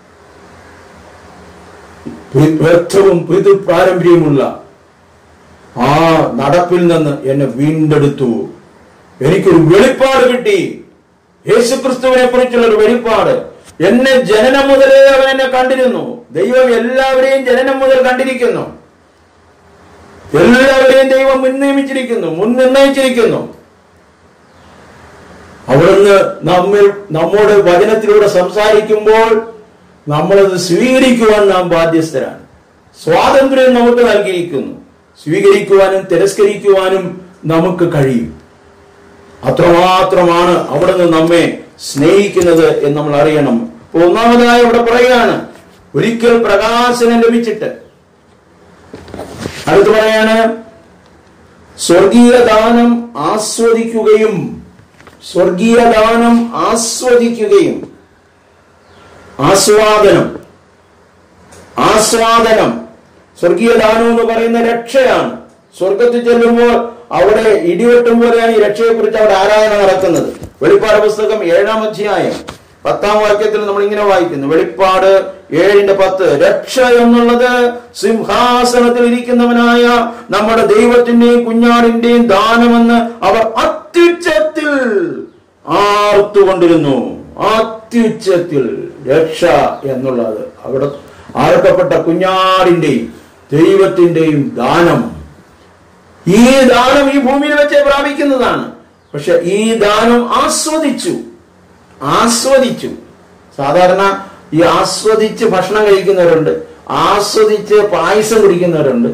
വ്യക്തവും പിതൃ പാരമ്പര്യമുള്ള ആ നടപ്പിൽ നിന്ന് എന്നെ വീണ്ടെടുത്തു. എനിക്കൊരു വെളിപ്പാട് കിട്ടി. യേശുക്രിസ്തുവിനെ കുറിച്ചുള്ള ഒരു വെളിപ്പാട്. എന്നെ ജനനം മുതലേ അവൻ എന്നെ കണ്ടിരുന്നു. ദൈവം എല്ലാവരെയും ജനനം മുതൽ കണ്ടിരിക്കുന്നു. എല്ലാവരെയും ദൈവം മുൻ നിയമിച്ചിരിക്കുന്നു, മുൻ നിർണയിച്ചിരിക്കുന്നു. അവിടുന്ന് നമ്മിൽ നമ്മോട് വചനത്തിലൂടെ സംസാരിക്കുമ്പോൾ നമ്മളത് സ്വീകരിക്കുവാൻ നാം ബാധ്യസ്ഥരാണ്. സ്വാതന്ത്ര്യം നമുക്ക് നൽകിയിരിക്കുന്നു. സ്വീകരിക്കുവാനും തിരസ്കരിക്കുവാനും നമുക്ക് കഴിയും. അത്രമാത്രമാണ് അവിടുന്ന് നമ്മെ സ്നേഹിക്കുന്നത് എന്ന് നമ്മൾ അറിയണം. ഒന്നാമതായി ഇവിടെ പറയുകയാണ്, ഒരിക്കൽ പ്രകാശനം ലഭിച്ചിട്ട് അടുത്ത് പറയാണ്, സ്വർഗീയ ദാനം ആസ്വദിക്കുകയും സ്വർഗീയ ദാനം ആസ്വദിക്കുകയും ആസ്വാദനം ആസ്വാദനം സ്വർഗീയ ദാനം എന്ന് പറയുന്ന രക്ഷയാണ്. സ്വർഗത്തിൽ ചെല്ലുമ്പോൾ അവിടെ ഇടിവെട്ടും പോലെയാണ് ഈ രക്ഷയെ കുറിച്ച് അവിടെ ആരാധന നടക്കുന്നത്. വെളിപ്പാട് പുസ്തകം ഏഴാം അധ്യായം പത്താം വാക്യത്തിൽ നമ്മൾ ഇങ്ങനെ വായിക്കുന്നു, വെളിപ്പാട് ഏഴിന്റെ പത്ത്, രക്ഷ എന്നുള്ളത് സിംഹാസനത്തിൽ ഇരിക്കുന്നവനായ നമ്മുടെ ദൈവത്തിന്റെയും കുഞ്ഞാടിന്റെയും ദാനമെന്ന് അവർ അത്യുച്ചത്തിൽ ആർത്തുകൊണ്ടിരുന്നു. അത്യുച്ചത്തിൽ രക്ഷ എന്നുള്ളത് അവിടെ ആർക്കപ്പെട്ട കുഞ്ഞാടിന്റെയും ദൈവത്തിന്റെയും ദാനം. ഈ ദാനം ഈ ഭൂമിയിൽ വെച്ച് പ്രാപിക്കുന്നതാണ്. പക്ഷെ ഈ ദാനം ആസ്വദിച്ചു ആസ്വദിച്ചു സാധാരണ ഈ ആസ്വദിച്ച് ഭക്ഷണം കഴിക്കുന്നവരുണ്ട്, ആസ്വദിച്ച് പായസം കുടിക്കുന്നവരുണ്ട്.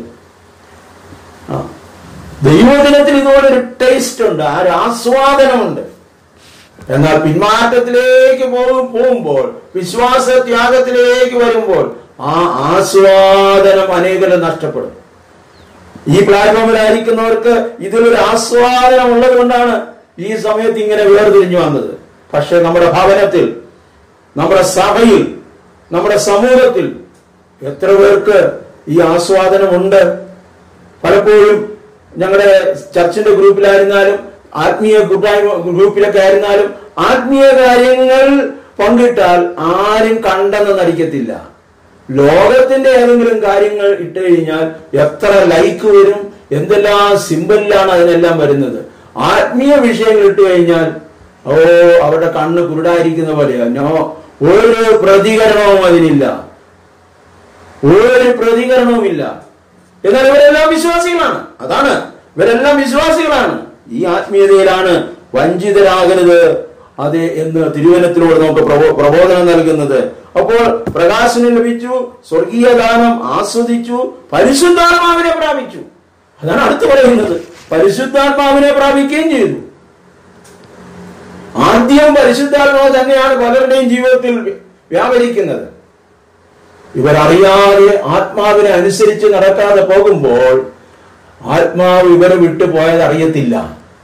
ദൈവദിനത്തിൽ ഇതുപോലൊരു ടേസ്റ്റ് ഉണ്ട്, ആ ഒരു ആസ്വാദനമുണ്ട്. എന്നാൽ പിന്മാറ്റത്തിലേക്ക് പോകുമ്പോൾ, വിശ്വാസ ത്യാഗത്തിലേക്ക് വരുമ്പോൾ ആ ആസ്വാദനം അനേകം നഷ്ടപ്പെടും. ഈ പ്ലാറ്റ്ഫോമിലായിരിക്കുന്നവർക്ക് ഇതിലൊരു ആസ്വാദനം ഉള്ളത് കൊണ്ടാണ് ഈ സമയത്ത് ഇങ്ങനെ വേർതിരിഞ്ഞു വന്നത്. പക്ഷെ നമ്മുടെ ഭവനത്തിൽ, നമ്മുടെ സഭയിൽ, നമ്മുടെ സമൂഹത്തിൽ എത്ര പേർക്ക് ഈ ആസ്വാദനമുണ്ട്? പലപ്പോഴും ഞങ്ങളുടെ ചർച്ചിന്റെ ഗ്രൂപ്പിലായിരുന്നാലും ആത്മീയ കൂട്ടായ്മ ഗ്രൂപ്പിലൊക്കെ ആയിരുന്നാലും ആത്മീയ കാര്യങ്ങൾ പങ്കിട്ടാൽ ആരും കണ്ടെന്ന് നടിക്കത്തില്ല. ലോകത്തിന്റെ ഏതെങ്കിലും കാര്യങ്ങൾ ഇട്ട് കഴിഞ്ഞാൽ എത്ര ലൈക്ക് വരും, എന്തെല്ലാം സിമ്പലിലാണ് അതിനെല്ലാം വരുന്നത്. ആത്മീയ വിഷയങ്ങൾ ഇട്ട് കഴിഞ്ഞാൽ ഓ അവരുടെ കണ്ണ് കുരുടായിരിക്കുന്ന പോലെയാ. നോ, ഒരു പ്രതികരണവും അതിനില്ല, ഒരു പ്രതികരണവുമില്ല. എന്നാൽ ഇവരെല്ലാം വിശ്വാസികളാണ്. അതാണ് ഇവരെല്ലാം വിശ്വാസികളാണ്. ഈ ആത്മീയതയിലാണ് വഞ്ചിതരാകരുത് അതെ എന്ന് തിരുവചനത്തിലൂടെ നമുക്ക് പ്രബോധനം നൽകുന്നത്. അപ്പോൾ പ്രകാശനം ലഭിച്ചു, സ്വർഗീയ ദാനം ആസ്വദിച്ചു, പരിശുദ്ധാത്മാവിനെ പ്രാപിച്ചു. അതാണ് അടുത്ത് പറയുന്നത്. പരിശുദ്ധാത്മാവിനെ പ്രാപിക്കുകയും ചെയ്തു. ആദ്യം പരിശുദ്ധാത്മാവ് തന്നെയാണ് പലരുടെയും ജീവിതത്തിൽ വ്യാപരിക്കുന്നത്. ഇവരറിയാതെ ആത്മാവിനെ അനുസരിച്ച് നടക്കാതെ പോകുമ്പോൾ ആത്മാവ് ഇവരെ വിട്ടുപോയത് അറിയത്തില്ല.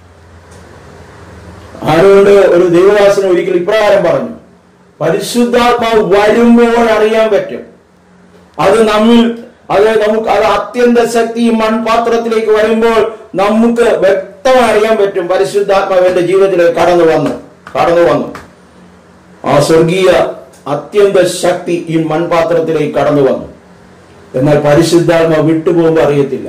അതുകൊണ്ട് ഒരു ദൈവദാസൻ ഒരിക്കൽ ഇപ്രകാരം പറഞ്ഞു, പരിശുദ്ധാത്മാവ് വരുമ്പോൾ അറിയാൻ പറ്റും. അത് നമ്മിൽ അത് നമുക്ക് അത് അത്യന്ത ശക്തി മൺപാത്രത്തിലേക്ക് വരുമ്പോൾ നമുക്ക് വ്യക്തമായി അറിയാൻ പറ്റും പരിശുദ്ധാത്മാവ് എന്റെ ജീവിതത്തിലേക്ക് കടന്നു വന്നു കടന്നു വന്നു ആ സ്വർഗീയ അത്യന്ത ശക്തി ഈ മൺപാത്രത്തിലേക്ക് കടന്നു വന്നു. എന്നാൽ പരിശുദ്ധാത്മാവ് വിട്ടുപോകുമ്പോൾ അറിയത്തില്ല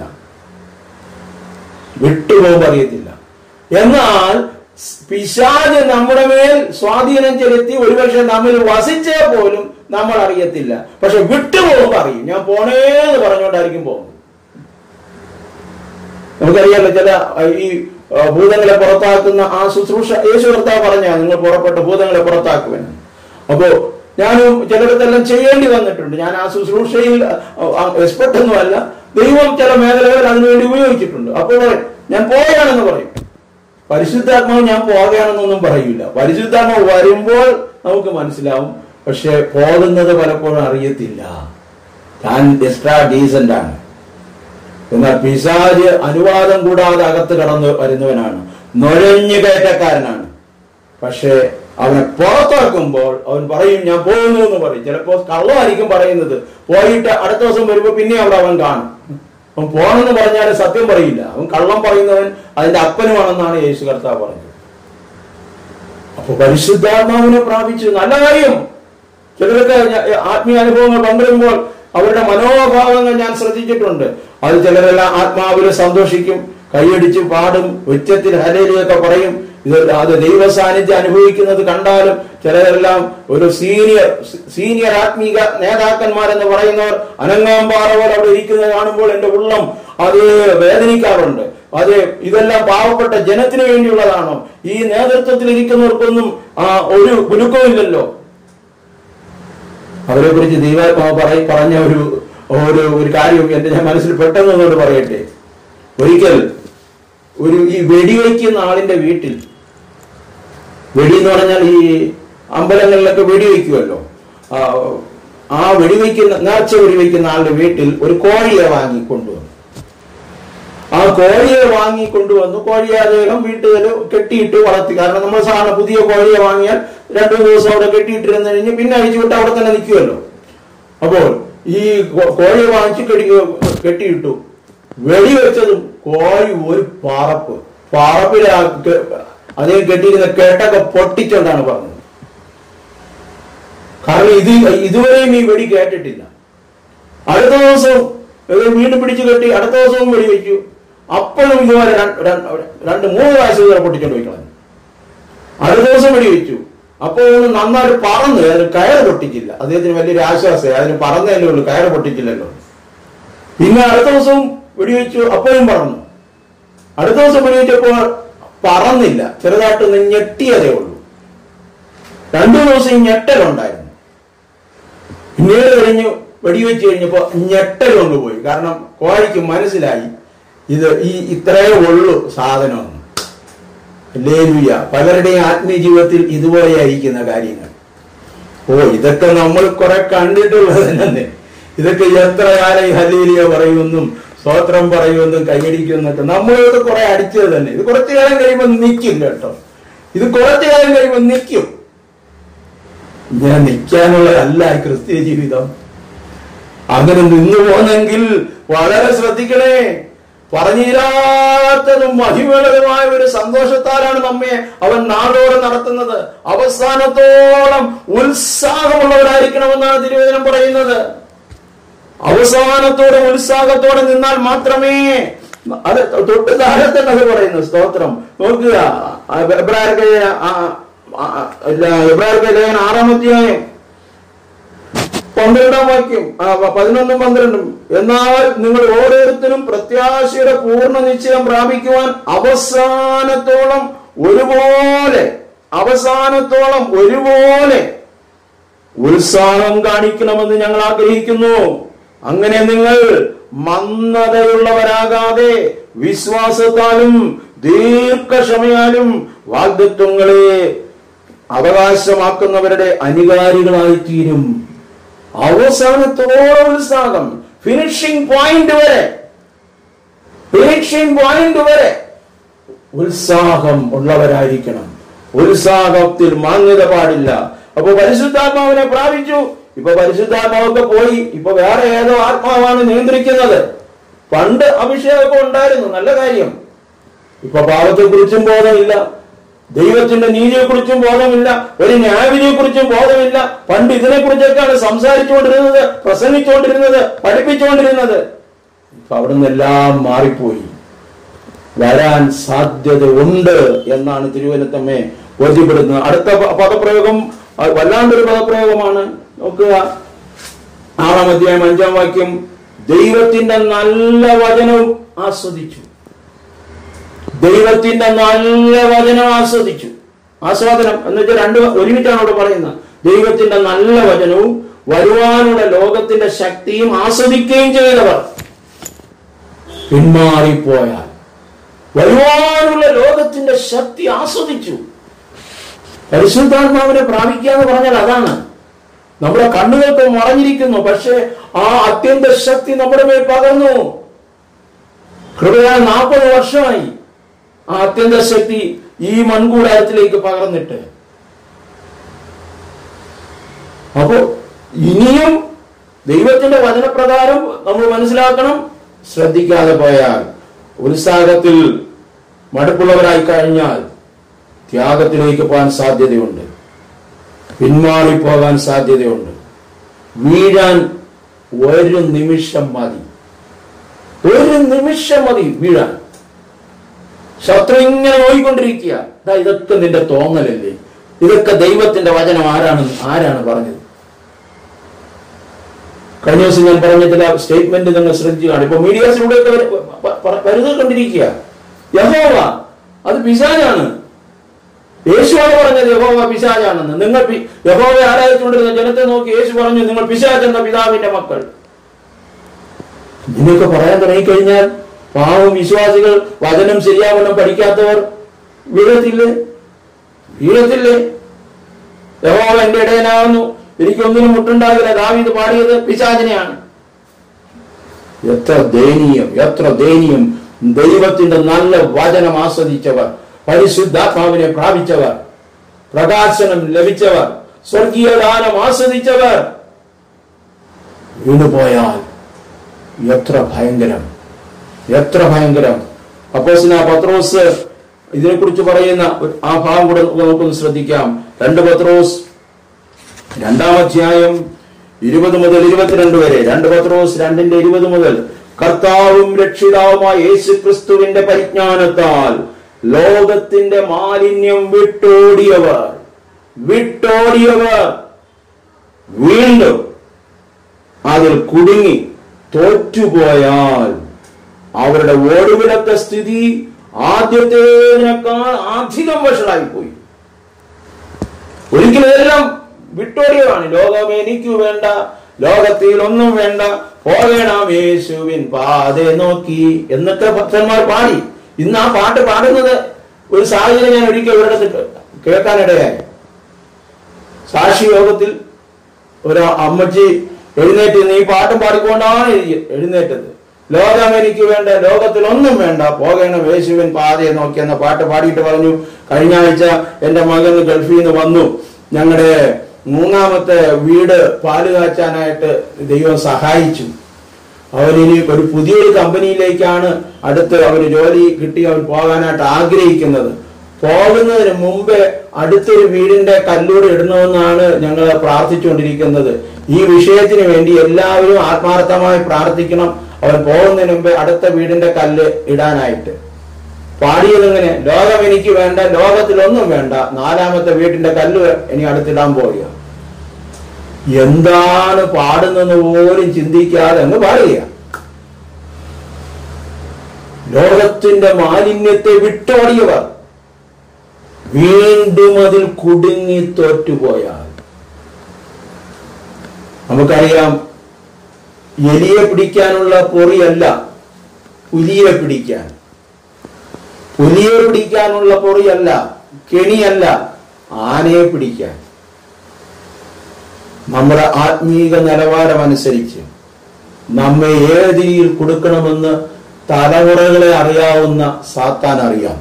വിട്ടുപോകുമ്പോൾ അറിയത്തില്ല എന്നാൽ പിശാച് നമ്മുടെ മേൽ സ്വാധീനം ചെലുത്തി ഒരുപക്ഷെ നമ്മിൽ വസിച്ചേ പോലും നമ്മൾ അറിയത്തില്ല. പക്ഷെ വിട്ടുപോകുമ്പോൾ അറിയും. ഞാൻ പോണേന്ന് പറഞ്ഞുകൊണ്ടായിരിക്കും പോകുന്നത്. നമുക്കറിയാമല്ലോ, ചില ഈ ഭൂതങ്ങളെ പുറത്താക്കുന്ന ആ ശുശ്രൂഷ യേശു കർത്താവ് പറഞ്ഞാ നിങ്ങൾ പുറപ്പെട്ട ഭൂതങ്ങളെ പുറത്താക്കുമെന്ന്. അപ്പോ ഞാനും ചിലയിടത്തെല്ലാം ചെയ്യേണ്ടി വന്നിട്ടുണ്ട്. ഞാൻ ആ ശുശ്രൂഷയിൽ എക്സ്പെർട്ട് ഒന്നുമല്ല. ദൈവം ചില മേഖലകളിൽ അതിനുവേണ്ടി ഉപയോഗിച്ചിട്ടുണ്ട്. അപ്പോൾ ഞാൻ പോവുകയാണെന്ന് പറയും. പരിശുദ്ധാത്മാവ് ഞാൻ പോവുകയാണെന്നൊന്നും പറയൂല. പരിശുദ്ധാത്മാവ് വരുമ്പോൾ നമുക്ക് മനസ്സിലാവും. പക്ഷെ പോകുന്നത് പലപ്പോഴും അറിയത്തില്ല. താൻ എക്സ്ട്രാ ഡീസന്റ് ആണ്. എന്നാൽ പിശാച് അനുവാദം കൂടാതെ അകത്ത് കടന്നു വരുന്നവനാണ്, നുഴഞ്ഞു കയറ്റക്കാരനാണ്. പക്ഷെ അവനെ പുറത്താക്കുമ്പോൾ അവൻ പറയും ഞാൻ പോകുന്നു എന്ന് പറയും. ചിലപ്പോ കള്ളമായിരിക്കും പറയുന്നത്. പോയിട്ട് അടുത്ത ദിവസം വരുമ്പോ പിന്നെ അവിടെ അവൻ കാണും. അവൻ പോണെന്ന് പറഞ്ഞാലും സത്യം പറയില്ല. അവൻ കള്ളം പറയുന്നവൻ അതിന്റെ അപ്പനുമാണെന്നാണ് യേശു കർത്താവ് പറഞ്ഞത്. അപ്പൊ പരിശുദ്ധാത്മാവിനെ പ്രാപിച്ചു, നല്ല കാര്യം. ചിലർക്ക് ആത്മീയ അനുഭവങ്ങൾ പങ്കിടുമ്പോൾ അവരുടെ മനോഭാവങ്ങൾ ഞാൻ ശ്രദ്ധിച്ചിട്ടുണ്ട്. അത് ചിലരെല്ലാം ആത്മാവിൽ സന്തോഷിക്കും, കൈയടിച്ച് പാടും, ഉച്ചത്തിൽ ഹല്ലേലൂയൊക്കെ പറയും. ഇത് അത് ദൈവ സാന്നിധ്യം അനുഭവിക്കുന്നത് കണ്ടാലും ചിലരെല്ലാം ഒരു സീനിയർ സീനിയർ ആത്മീക നേതാക്കന്മാരെന്ന് പറയുന്നവർ അനങ്ങാമ്പാറ പോലെ അവിടെ ഇരിക്കുന്നത് കാണുമ്പോൾ എന്റെ ഉള്ളം അത് വേദനിക്കാറുണ്ട്. അത് ഇതെല്ലാം പാവപ്പെട്ട ജനത്തിന് വേണ്ടിയുള്ളതാണോ? ഈ നേതൃത്വത്തിൽ ഇരിക്കുന്നവർക്കൊന്നും ആ ഒരു കുലുക്കമില്ലല്ലോ. അവരെ കുറിച്ച് ദൈവാത്മാവ് പറ പറഞ്ഞ ഒരു ഒരു ഒരു കാര്യം എന്റെ ഞാൻ മനസ്സിൽ പെട്ടെന്ന് ഒന്നുകൊണ്ട് പറയട്ടെ. ഒരിക്കൽ ഒരു ഈ വെടിവെക്കുന്ന ആളിന്റെ വീട്ടിൽ, വെടി എന്ന് പറഞ്ഞാൽ ഈ അമ്പലങ്ങളിലൊക്കെ വെടിവെക്കുമല്ലോ, ആ വെടിവെക്കുന്ന നേർച്ച വെടിവെക്കുന്ന ആളുടെ വീട്ടിൽ ഒരു കോഴിയെ വാങ്ങി കൊണ്ടുവന്നു. ആ കോഴിയെ വാങ്ങി കൊണ്ടുവന്നു. കോഴിയെ അദ്ദേഹം വീട്ടിൽ കെട്ടിയിട്ട് വളർത്തി. കാരണം നമ്മൾ സാധാരണ പുതിയ കോഴിയെ വാങ്ങിയാൽ രണ്ടു ദിവസം അവിടെ കെട്ടിയിട്ടിരുന്നു കഴിഞ്ഞ് പിന്നെ അഴിച്ചു വിട്ട് അവിടെ തന്നെ നിൽക്കുമല്ലോ. അപ്പോൾ ഈ കോഴിയെ വാങ്ങിച്ച് കെട്ടി കെട്ടിയിട്ടു. വെടിവെച്ചതും കോഴി ഒരു പറപ്പ് പറപ്പിലെ അദ്ദേഹം കെട്ടിയിരുന്ന കെട്ടൊക്കെ പൊട്ടിച്ചോണ്ടാണ് പറഞ്ഞത്. കാരണം ഇത് ഇതുവരെയും ഈ വെടി കേട്ടിട്ടില്ല. അടുത്ത ദിവസം വീണ്ടും പിടിച്ചു കെട്ടി അടുത്ത ദിവസവും വെടിവെച്ചു. അപ്പോഴും ഇതുവരെ രണ്ട് മൂന്ന് പ്രാവശ്യം ഇതുവരെ പൊട്ടിച്ചോണ്ട് പോയി കളഞ്ഞു. അടുത്ത ദിവസം വെടിവെച്ചു. അപ്പോൾ നന്നായിട്ട് പറന്ന്, അതിന് കയറ് പൊട്ടിച്ചില്ല. അദ്ദേഹത്തിന് വലിയൊരു ആശ്വാസമായി, അതിന് പറന്നല്ലേ ഉള്ളൂ, കയറ് പൊട്ടിച്ചില്ലല്ലോ. പിന്നെ അടുത്ത ദിവസം വെടിവെച്ചു, അപ്പോഴും പറന്നു. അടുത്ത ദിവസം വെടിവെച്ചപ്പോൾ പറന്നില്ല, ചെറുതായിട്ടൊന്ന് ഞെട്ടിയതേ ഉള്ളൂ. രണ്ടു ദിവസം ഈ ഞെട്ടലുണ്ടായിരുന്നു. പിന്നീട് കഴിഞ്ഞ് വെടിവെച്ച് കഴിഞ്ഞപ്പോ ഞെട്ടൽ കൊണ്ടുപോയി. കാരണം കോഴിക്ക് മനസ്സിലായി ഇത് ഈ ഇത്രയേ ഉള്ളൂ സാധനമൊന്നും. ഹല്ലേലൂയ. പലരുടെയും ആത്മീയ ജീവിതത്തിൽ ഇതുപോലെ ആയിരിക്കുന്ന കാര്യങ്ങൾ. ഓ ഇതൊക്കെ നമ്മൾ കുറെ കണ്ടിട്ടുള്ളത് തന്നെ. ഇതൊക്കെ എത്ര കാലം ഈ ഹല്ലേലൂയ പറയുമെന്നും സ്തോത്രം പറയുമെന്നും കൈയടിക്കുമെന്നൊക്കെ നമ്മളിത് കുറെ അടിച്ചത് തന്നെ. ഇത് കുറച്ചു കാലം കഴിയുമ്പോൾ നിൽക്കും കേട്ടോ. ഇത് കുറച്ചു കാലം കഴിയുമ്പോൾ നിൽക്കും. ഞാൻ നിൽക്കാനുള്ളതല്ല ക്രിസ്തീയ ജീവിതം. അങ്ങനെ നിന്നു പോന്നെങ്കിൽ വളരെ ശ്രദ്ധിക്കണേ. പറഞ്ഞിരാത്തതും മഹിമേളതുമായ ഒരു സന്തോഷത്താലാണ് നമ്മെ അവൻ നാടോടെ നടത്തുന്നത്. അവസാനത്തോളം ഉത്സാഹമുള്ളവരായിരിക്കണമെന്നാണ് തിരുവചനം പറയുന്നത്. അവസാനത്തോടെ ഉത്സാഹത്തോടെ നിന്നാൽ മാത്രമേ അത് തൊട്ട് താഴത്തന്നത് പറയുന്നു. സ്തോത്രം. നോക്കുക, എബ്രായർക്ക് എബ്രായർക്ക് ലേഖനം ആറാം അധ്യായം പന്ത്രണ്ടാം വാക്യം, പതിനൊന്നും പന്ത്രണ്ടും. എന്നാൽ നിങ്ങൾ ഓരോരുത്തരും പ്രത്യാശയുടെ പൂർണ്ണ നിശ്ചയം പ്രാപിക്കുവാൻ അവസാനത്തോളം ഒരുപോലെ അവസാനത്തോളം ഒരുപോലെ ഉത്സാഹം കാണിക്കണമെന്ന് ഞങ്ങൾ ആഗ്രഹിക്കുന്നു. അങ്ങനെ നിങ്ങൾ മന്ദതയുള്ളവരാകാതെ വിശ്വാസത്താലും ദീർഘക്ഷമയാലും വാഗ്ദത്വങ്ങളെ അവകാശമാക്കുന്നവരുടെ അനുകാരികളായി തീരും. അവസാനത്തോളം ഉത്സാഹം, ഫിനിഷിംഗ് പോയിന്റ് വരെ ഫിനിഷിംഗ് പോയിന്റ് വരെ ഉത്സാഹം ഉള്ളവരായിരിക്കണം. ഉത്സാഹത്തിൽ മാന്യത പാടില്ല. അപ്പൊ പരിശുദ്ധാത്മാവിനെ പ്രാപിച്ചു, ഇപ്പൊ പരിശുദ്ധാത്മാവൊക്കെ പോയി, ഇപ്പൊ വേറെ ഏതോ ആത്മാവാണ് നിയന്ത്രിക്കുന്നത്. പണ്ട് അഭിഷേകമൊക്കെ ഉണ്ടായിരുന്നു, നല്ല കാര്യം. ഇപ്പൊ പാപത്തെ കുറിച്ചും ബോധമില്ല, ദൈവത്തിന്റെ നീതിയെ കുറിച്ചും ബോധമില്ല, ഒരു ന്യായവിധിയെ കുറിച്ചും ബോധമില്ല. പണ്ട് ഇതിനെ കുറിച്ചൊക്കെയാണ് സംസാരിച്ചുകൊണ്ടിരുന്നത്, പ്രസംഗിച്ചുകൊണ്ടിരുന്നത്, പഠിപ്പിച്ചുകൊണ്ടിരുന്നത്. ഇപ്പൊ അവിടെ നിന്നെല്ലാം മാറിപ്പോയി. വരാൻ സാധ്യത ഉണ്ട് എന്നാണ് തിരുവനന്തമ്മേ ബോധ്യപ്പെടുന്നത്. അടുത്ത പദപ്രയോഗം വല്ലാണ്ടൊരു പദപ്രയോഗമാണ്. നോക്കുക, ആറാം അധ്യായം അഞ്ചാം വാക്യം. ദൈവത്തിന്റെ നല്ല വചനവും ആസ്വദിച്ചു. ദൈവത്തിന്റെ നല്ല വചനം ആസ്വദിച്ചു. ആസ്വാദനം എന്ന് വെച്ചാൽ രണ്ട് ഒരുമിച്ചാണ് അവിടെ പറയുന്നത്. ദൈവത്തിന്റെ നല്ല വചനവും വരുവാനുള്ള ലോകത്തിന്റെ ശക്തിയും ആസ്വദിക്കുകയും ചെയ്തവർ പിന്മാറിപ്പോയാൽ, വരുവാനുള്ള ലോകത്തിന്റെ ശക്തി ആസ്വദിച്ചു. പരിശുദ്ധാത്മാവിനെ പ്രാപിക്കുക എന്ന് പറഞ്ഞാൽ അതാണ്. നമ്മുടെ കണ്ണുകൾക്ക് മറഞ്ഞിരിക്കുന്നു, പക്ഷെ ആ അത്യന്ത ശക്തി നമ്മുടെ മേൽ പകർന്നു. കൃപയാൽ നാൽപ്പത് വർഷമായി ആ അത്യന്ത ശക്തി ഈ മൺകൂടാരത്തിലേക്ക് പകർന്നിട്ട്. അപ്പോ ഇനിയും ദൈവത്തിന്റെ വചനപ്രകാരം നമ്മൾ മനസ്സിലാക്കണം. ശ്രദ്ധിക്കാതെ പോയാൽ, ഉത്സാഹത്തിൽ മടുപ്പുള്ളവരായി കഴിഞ്ഞാൽ ത്യാഗത്തിലേക്ക് പോകാൻ സാധ്യതയുണ്ട്, പിന്മാറിപ്പോകാൻ സാധ്യതയുണ്ട്. വീഴാൻ ഒരു നിമിഷം മതി, ഒരു നിമിഷം മതി വീഴാൻ. ശത്രു ഇങ്ങനെ നോയിക്കൊണ്ടിരിക്കുക, ഇതൊക്കെ നിന്റെ തോന്നലല്ലേ, ഇതൊക്കെ ദൈവത്തിന്റെ വചനം ആരാണ് ആരാണ് പറഞ്ഞത്? കഴിഞ്ഞ ദിവസം ഞാൻ പറഞ്ഞ ചില സ്റ്റേറ്റ്മെന്റ് നിങ്ങൾ ശ്രദ്ധിച്ചാണ്. ഇപ്പൊ മീഡിയാസിലൂടെയൊക്കെ വരുന്നത് കണ്ടിരിക്കുക. യഹോവ അത് പിശാചാണ്. യേശുവാണ് പറഞ്ഞത് യഹോവ പിശാചാണെന്ന്. നിങ്ങൾ യഹോവയെ ആരാധിച്ചുകൊണ്ടിരുന്ന ജനത്തെ നോക്കി യേശു പറഞ്ഞു, നിങ്ങൾ പിശാചെന്ന പിതാവിന്റെ മക്കൾ. ഇതിനൊക്കെ പറയാൻ തുടങ്ങിക്കഴിഞ്ഞാൽ പാവം വിശ്വാസികൾ, വചനം ശരിയാവണ്ണം പഠിക്കാത്തവർ വീഴത്തില്ലേ വീഴത്തില്ലേ യഹോവ എന്റെ ഇടയനാകുന്നു, എനിക്കൊന്നിനും മുട്ടുണ്ടാകില്ല. ദാവീദ് പാടിയത് പിശാചിനെയാണ്. എത്ര ദയനീയം, എത്ര ദയനീയം. ദൈവത്തിന്റെ നല്ല വചനം ആസ്വദിച്ചവർ, പരിശുദ്ധാത്മാവിനെ പ്രാപിച്ചവർ, പ്രകാശനം ലഭിച്ചവർ, സ്വർഗീയ ദാനം ആസ്വദിച്ചവർ വീണുപോയാൽ എത്ര ഭയങ്കരം, എത്ര ഭയങ്കരം. അപ്പോസ്തലനായ പത്രോസ് ഇതിനെക്കുറിച്ച് പറയുന്ന ആ ഭാഗം കൂടെ നമുക്കൊന്ന് ശ്രദ്ധിക്കാം. രണ്ട് പത്രോസ് രണ്ടാം അധ്യായം ഇരുപത് മുതൽ ഇരുപത്തിരണ്ട് വരെ. രണ്ട് പത്രോസ് രണ്ടിന്റെ ഇരുപത് മുതൽ. കർത്താവും രക്ഷിതാവുമായ യേശു ക്രിസ്തുവിന്റെ പരിജ്ഞാനത്താൽ ലോകത്തിന്റെ മാലിന്യം വിട്ടോടിയവർ വിട്ടോടിയവർ വീണ്ടും അതിൽ കുടുങ്ങി തോറ്റുപോയാൽ അവരുടെ ഒടുവിലത്തെ സ്ഥിതി ആദ്യത്തേതിനേക്കാൾ അധികം വഷളായിപ്പോയി. ഒരിക്കലും എല്ലാം വിട്ടോടിയതാണ്. ലോകം എനിക്ക് വേണ്ട, ലോകത്തിൽ ഒന്നും വേണ്ട, പോകണം യേശുവിൻ പാതെ നോക്കി എന്നൊക്കെ ഭക്തന്മാർ പാടി. ഇന്ന് ആ പാട്ട് പാടുന്നത് ഒരു സാഹചര്യം ഞാൻ ഒരിക്കൽ ഇവരുടെ കേൾക്കാനിടയായി. സാക്ഷി യോഗത്തിൽ ഒരു അമ്മച്ചി എഴുന്നേറ്റ് ഈ പാട്ടും പാടിക്കൊണ്ടാണ് എഴുന്നേറ്റത്. ലോകം എനിക്ക് വേണ്ട, ലോകത്തിൽ ഒന്നും വേണ്ട, പോകണം യേശുവിൻ പാതയെ നോക്കി എന്ന പാട്ട് പാടിയിട്ട് പറഞ്ഞു, കഴിഞ്ഞ ആഴ്ച എന്റെ മകൻ ഗൾഫിൽ നിന്ന് വന്നു, ഞങ്ങളുടെ മൂന്നാമത്തെ വീട് പാല് കാച്ചാനായിട്ട് ദൈവം സഹായിച്ചു. അവരിനി ഒരു പുതിയൊരു കമ്പനിയിലേക്കാണ് അടുത്ത് അവര് ജോലി കിട്ടി അവർ പോകാനായിട്ട് ആഗ്രഹിക്കുന്നത്. പോകുന്നതിന് മുമ്പേ അടുത്തൊരു വീടിന്റെ കല്ലൂടെ ഇടണമെന്നാണ് ഞങ്ങൾ പ്രാർത്ഥിച്ചുകൊണ്ടിരിക്കുന്നത്. ഈ വിഷയത്തിന് വേണ്ടി എല്ലാവരും ആത്മാർത്ഥമായി പ്രാർത്ഥിക്കണം. അവൻ പോകുന്നതിന് മുമ്പേ അടുത്ത വീടിന്റെ കല്ല് ഇടാനായിട്ട്. പാടിയതെങ്ങനെ? ലോകം എനിക്ക് വേണ്ട, ലോകത്തിലൊന്നും വേണ്ട, നാലാമത്തെ വീടിന്റെ കല്ല് ഇനി അടുത്തിടാൻ പോവുക. എന്താണ് പാടുന്നെന്ന് പോലും ചിന്തിക്കാതെ അങ്ങ് പാടുക. ലോകത്തിന്റെ മാലിന്യത്തെ വിട്ടോടിയവർ വീണ്ടും അതിൽ കുടുങ്ങി തോറ്റുപോയാൽ, നമുക്കറിയാം, എലിയെ പിടിക്കാനുള്ള പൊറിയല്ല പുലിയെ പിടിക്കാൻ, പുലിയെ പിടിക്കാനുള്ള പൊറിയല്ല, കെണിയല്ല, ആനയെ പിടിക്കാൻ. നമ്മുടെ ആത്മീക നിലവാരമനുസരിച്ച് നമ്മെ ഏത് രീതിയിൽ കൊടുക്കണമെന്ന് തലമുറകളെ അറിയാവുന്ന സാത്താൻ അറിയാം.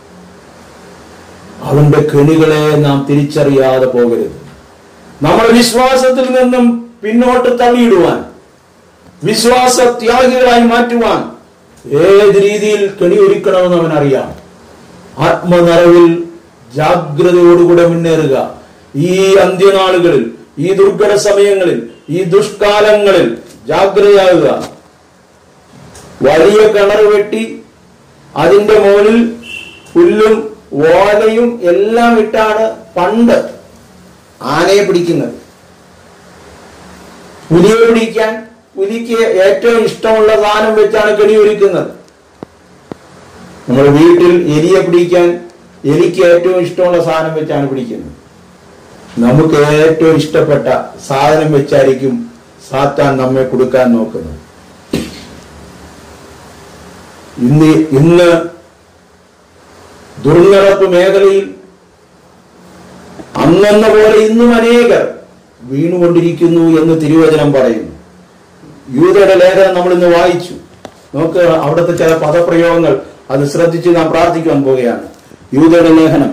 അവന്റെ കെണികളെ നാം തിരിച്ചറിയാതെ പോകരുത്. നമ്മുടെ വിശ്വാസത്തിൽ നിന്നും പിന്നോട്ട് തള്ളിയിടുവാൻ, വിശ്വാസ ത്യാഗികളായി മാറ്റുവാൻ ഏത് രീതിയിൽ കെണിയൊരുക്കണമെന്ന് അവനറിയാം. ആത്മനിറവിൽ ജാഗ്രതയോടുകൂടെ മുന്നേറുക. ഈ അന്ത്യനാളുകളിൽ, ഈ ദുർഘട സമയങ്ങളിൽ, ഈ ദുഷ്കാലങ്ങളിൽ ജാഗ്രതയാകുക. വലിയ കിണർ വെട്ടി അതിന്റെ മുകളിൽ പുല്ലും ഓലയും എല്ലാം ഇട്ടാണ് പണ്ട് ആനയെ പിടിക്കുന്നത്. പുലിയെ പിടിക്കാൻ പുലിക്ക് ഏറ്റവും ഇഷ്ടമുള്ള സാധനം വെച്ചാണ് കെണിയൊരുക്കുന്നത്. നമ്മുടെ വീട്ടിൽ എലിയെ പിടിക്കാൻ എലിക്ക് ഏറ്റവും ഇഷ്ടമുള്ള സാധനം വെച്ചാണ് പിടിക്കുന്നത്. നമുക്ക് ഏറ്റവും ഇഷ്ടപ്പെട്ട സാധനം വെച്ചായിരിക്കും സാത്താൻ നമ്മെ കൊടുക്കാൻ നോക്കുന്നത്. ഇന്ന് ഇന്ന് ദുർനടപ്പ് മേഖലയിൽ അന്നെന്ന പോലെ ഇന്നും അനേകർ വീണുകൊണ്ടിരിക്കുന്നു എന്ന് തിരുവചനം പറയുന്നു. യൂദയുടെ ലേഖനം നമ്മൾ ഇന്ന് വായിച്ചു. നമുക്ക് അവിടുത്തെ ചില പദപ്രയോഗങ്ങൾ അത് ശ്രദ്ധിച്ച് നാം പ്രാർത്ഥിക്കുവാൻ പോവുകയാണ്. യൂദയുടെ ലേഖനം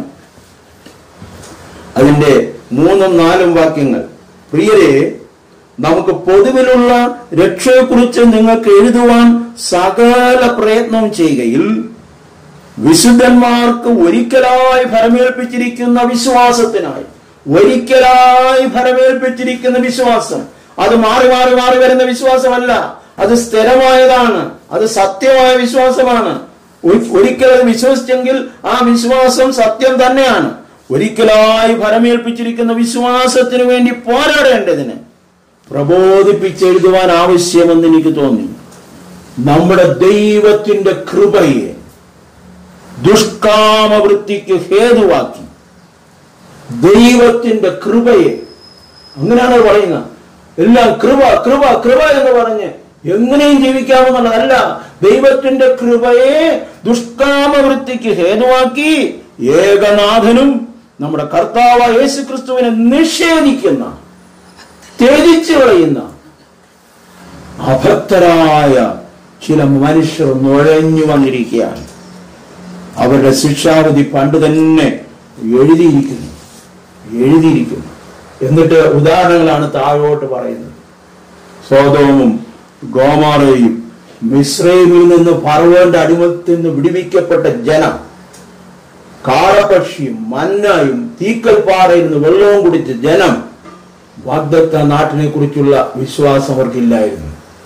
അതിന്റെ മൂന്നും നാലും വാക്യങ്ങൾ. പ്രിയരെ, നമുക്ക് പൊതുവിലുള്ള രക്ഷയെക്കുറിച്ച് നിങ്ങൾക്ക് എഴുതുവാൻ സകല പ്രയത്നം ചെയ്യുകയിൽ വിശുദ്ധന്മാർക്ക് ഒരിക്കലായി ഫലമേൽപ്പിച്ചിരിക്കുന്ന വിശ്വാസത്തിനായി, ഒരിക്കലായി ഫലമേൽപ്പിച്ചിരിക്കുന്ന വിശ്വാസം, അത് മാറി മാറി മാറി വരുന്ന വിശ്വാസമല്ല, അത് സ്ഥിരമായതാണ്, അത് സത്യമായ വിശ്വാസമാണ്. ഒരിക്കൽ അത് വിശ്വസിച്ചെങ്കിൽ ആ വിശ്വാസം സത്യം തന്നെയാണ്. ഒരിക്കലായി ഫലമേൽപ്പിച്ചിരിക്കുന്ന വിശ്വാസത്തിന് വേണ്ടി പോരാടേണ്ടതിന് പ്രബോധിപ്പിച്ചെഴുതുവാൻ ആവശ്യമെന്ന് എനിക്ക് തോന്നി. നമ്മുടെ ദൈവത്തിന്റെ കൃപയെ ദുഷ്കാമവൃത്തിക്ക് ഹേതുവാക്കി, ദൈവത്തിന്റെ കൃപയെ, അങ്ങനെയാണ് പറയുന്നത്. എല്ലാം കൃപ കൃപ കൃപ എന്ന് പറഞ്ഞ് എങ്ങനെയും ജീവിക്കാമെന്നുള്ളതല്ല. ദൈവത്തിന്റെ കൃപയെ ദുഷ്കാമവൃത്തിക്ക് ഹേതുവാക്കി ഏകനാഥനും നമ്മുടെ കർത്താവ് യേശു ക്രിസ്തുവിനെ നിഷേധിക്കുന്ന, ത്യജിച്ചു കളയുന്ന അഭക്തരായ ചില മനുഷ്യർ നുഴഞ്ഞു വന്നിരിക്കുകയാണ്. അവരുടെ ശിക്ഷാവിധി പണ്ട് തന്നെ എഴുതിയിരിക്കുന്നു എഴുതിയിരിക്കുന്നു എന്നിട്ട് ഉദാഹരണങ്ങളാണ് താഴോട്ട് പറയുന്നത്. സോദോമും ഗോമോറയും മിസ്രൈമിൽ നിന്ന് ഫറവോന്റെ അടിമത്തിൽ നിന്ന് വിടുവിക്കപ്പെട്ട ജനം, കാളപക്ഷിയും മന്നായും തീക്കൽപ്പാറയിൽ നിന്ന് വെള്ളവും കുടിച്ച ജനം, വാഗ്ദത്ത നാട്ടിനെ കുറിച്ചുള്ള വിശ്വാസം അവർക്കില്ലായിരുന്നു.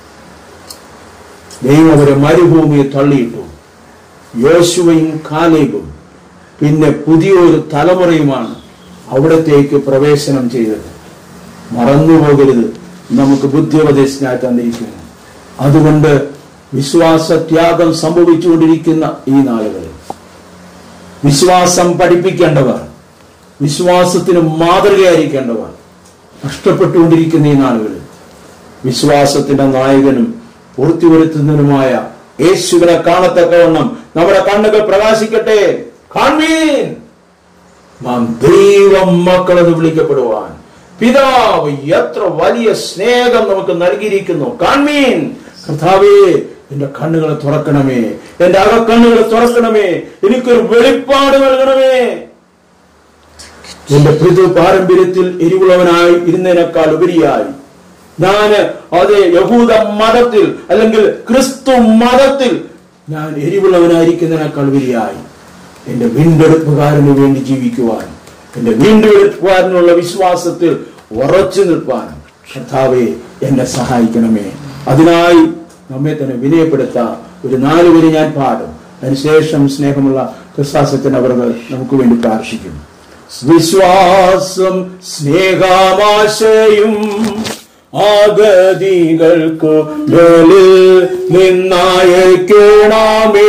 ദൈവം അവരെ മരുഭൂമിയെ തള്ളിയിട്ടു. യോശുവയും കാലേബും പിന്നെ പുതിയൊരു തലമുറയുമാണ് അവിടത്തേക്ക് പ്രവേശനം ചെയ്തത്. മറന്നുപോകരുത്, നമുക്ക് ബുദ്ധിയോപദേശത്തിനായി തന്നിരിക്കുന്നു. അതുകൊണ്ട് വിശ്വാസത്യാഗം സംഭവിച്ചുകൊണ്ടിരിക്കുന്ന ഈ നാളുകളിൽ വിശ്വാസം പഠിപ്പിക്കേണ്ടവർ, വിശ്വാസത്തിന് മാതൃകയായിരിക്കേണ്ടവർ നഷ്ടപ്പെട്ടുകൊണ്ടിരിക്കുന്ന ഈ നാളുകളിൽ വിശ്വാസത്തിന്റെ നായകനും പൂർത്തിവരുത്തുന്നതിനുമായ യേശുവിനെ കാണത്തക്കവണ്ണം നമ്മുടെ കണ്ണുകൾ പ്രകാശിക്കട്ടെ. കാൺമീൻ, നാം ദൈവം മക്കളെന്ന് വിളിക്കപ്പെടുവാൻ പിതാവ് എത്ര വലിയ സ്നേഹം നമുക്ക് നൽകിയിരിക്കുന്നു. കാൺമീൻ, കർത്താവേ എന്റെ കണ്ണുകളെ തുറക്കണമേ, എന്റെ അകക്കണ്ണുകളെ തുറക്കണമേ, എനിക്കൊരു വെളിപ്പാട് നൽകണമേ. എന്റെ പിതൃ പാരമ്പര്യത്തിൽ എരിവുള്ളവനായി ഇരുന്നതിനേക്കാൾ ഉപരിയായി ഞാൻ അതേ യഹൂദ മതത്തിൽ അല്ലെങ്കിൽ ക്രിസ്തു മതത്തിൽ ഞാൻ എരിവുള്ളവനായിരിക്കുന്നതിനേക്കാൾ ഉപരിയായി എന്റെ വീണ്ടെടുപ്പുകാരന് വേണ്ടി ജീവിക്കുവാൻ, എന്റെ വീണ്ടെടുപ്പുകാരനുള്ള വിശ്വാസത്തിൽ ഉറച്ചു നിൽപ്പാനും കർത്താവേ എന്നെ സഹായിക്കണമേ. അതിനായി നമ്മെ തന്നെ വിനയപ്പെടുത്താം. ഒരു നാല് വരി ഞാൻ പാടും. അതിനുശേഷം സ്നേഹമുള്ള ക്രിസ്താസത്തിന് അവർ നമുക്ക് വേണ്ടി പ്രാർത്ഥിക്കും. വിശ്വാസം സ്നേഹമാശയും ആഗതികൾക്കു മേലിൽ നിന്നയക്കണമേ.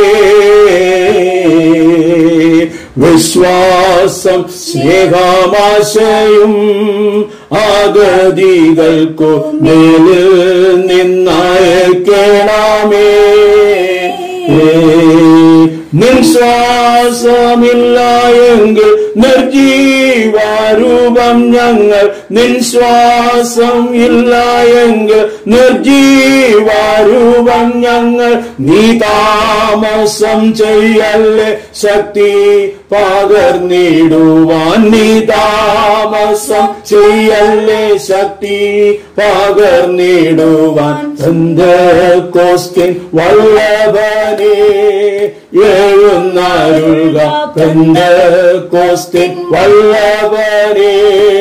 വിശ്വാസം സ്നേഹമാശയും ആഗതികൾക്കു മേലിൽ നിന്നയക്കണമേ. നിൻശ്വാസമില്ല എങ്കിൽ നിർജീവാരൂപം ഞങ്ങൾ. നിൻശ്വാസം ഇല്ല എങ്കിൽ നിർജീവാരൂപം ഞങ്ങൾ. നീ താമസം ചെയ്യല്ലേ ശക്തി പകർന്നിടുവാൻ. നീ താമസം ചെയ്യല്ലേ ശക്തി പകർന്നിടുവാൻ. പെന്തക്കോസ്തിൻ വല്ലഭനേ എഴുന്നരുൾക. പെന്തക്കോസ്തിൻ വല്ലഭനേ.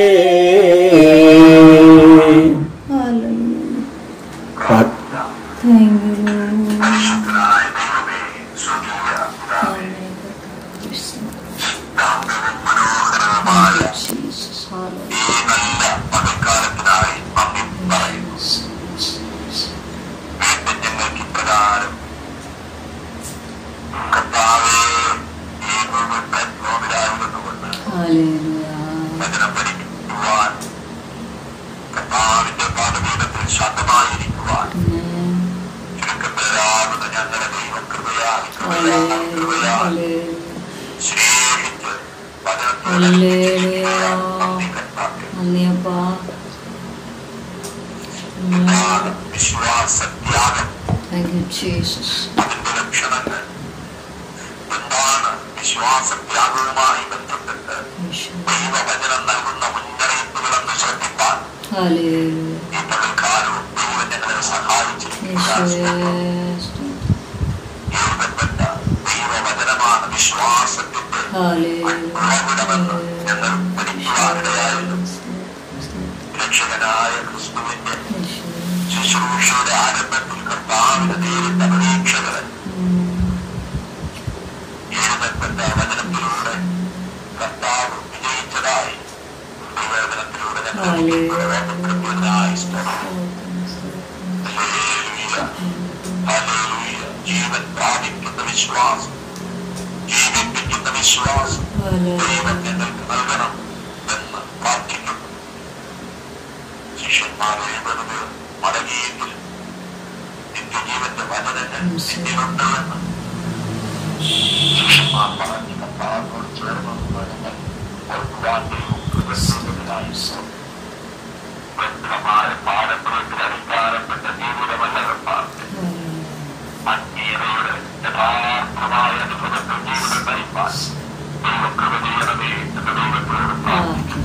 വിശ്വാസത്യാഗം അതിന്റെ ലക്ഷണങ്ങൾ എന്താണ്? വിശ്വാസത്യാഗവുമായി ബന്ധപ്പെട്ട് ദൈവവചനം നൽകുന്ന മുന്നറിയിപ്പുകളെന്ന് ശ്രദ്ധിപ്പാൻ ഈ പകൽക്കാലവും ദൈവം ഞങ്ങളെ സഹായിച്ചിരിക്കുകയാണ്. എഴുതപ്പെട്ട ദൈവവചനമാണ് വിശ്വാസത്തിന്റെ ഉറവിടമെന്ന് ഞങ്ങൾ പഠിക്കുവാനിടയായിരുന്നു. രക്ഷകനായ ക്രിസ്തുവിന്റെ ശുശ്രൂഷയുടെ ആരംഭത്തിൽ കർത്താവിന് നേരിട്ട പരീക്ഷകളെ എഴുതപ്പെട്ട വചനത്തിലൂടെ കർത്താവ് വിജയിച്ചതായി ദൈവവചനത്തിലൂടെ ഞങ്ങൾ ജീവൻ പ്രാപിക്കുന്ന വിശ്വാസം, ജീവിപ്പിക്കുന്ന വിശ്വാസം ദൈവം ഞങ്ങൾക്ക് നൽകണം എന്ന് പ്രാർത്ഥിക്കുന്നു. ശിഷ്യന്മാർ എഴുതുന്നത് മടങ്ങിയെങ്കിൽ നിത്യജീവന്റെ വചനങ്ങൾ നിന്നിലുണ്ടെന്ന് ശിഷ്യന്മാർ പറഞ്ഞ് കർത്താവിനോട് ചേർന്ന് വചനങ്ങൾ ഓർക്കുവാൻ വ്യക്തമായ പാരമ്പര്യത്തിൽ അടിസ്ഥാനപ്പെട്ട ജീവിതമല്ല കർത്താവ്. ആത്മീയതയുടെ യഥാർത്ഥമായ അനുഭവത്തിൽ ജീവിതം നയിപ്പാൻ ദൈവകൃപ ചെയ്യണമേ എന്ന് ദൈവത്തോട് പ്രാർത്ഥിക്കുന്നു.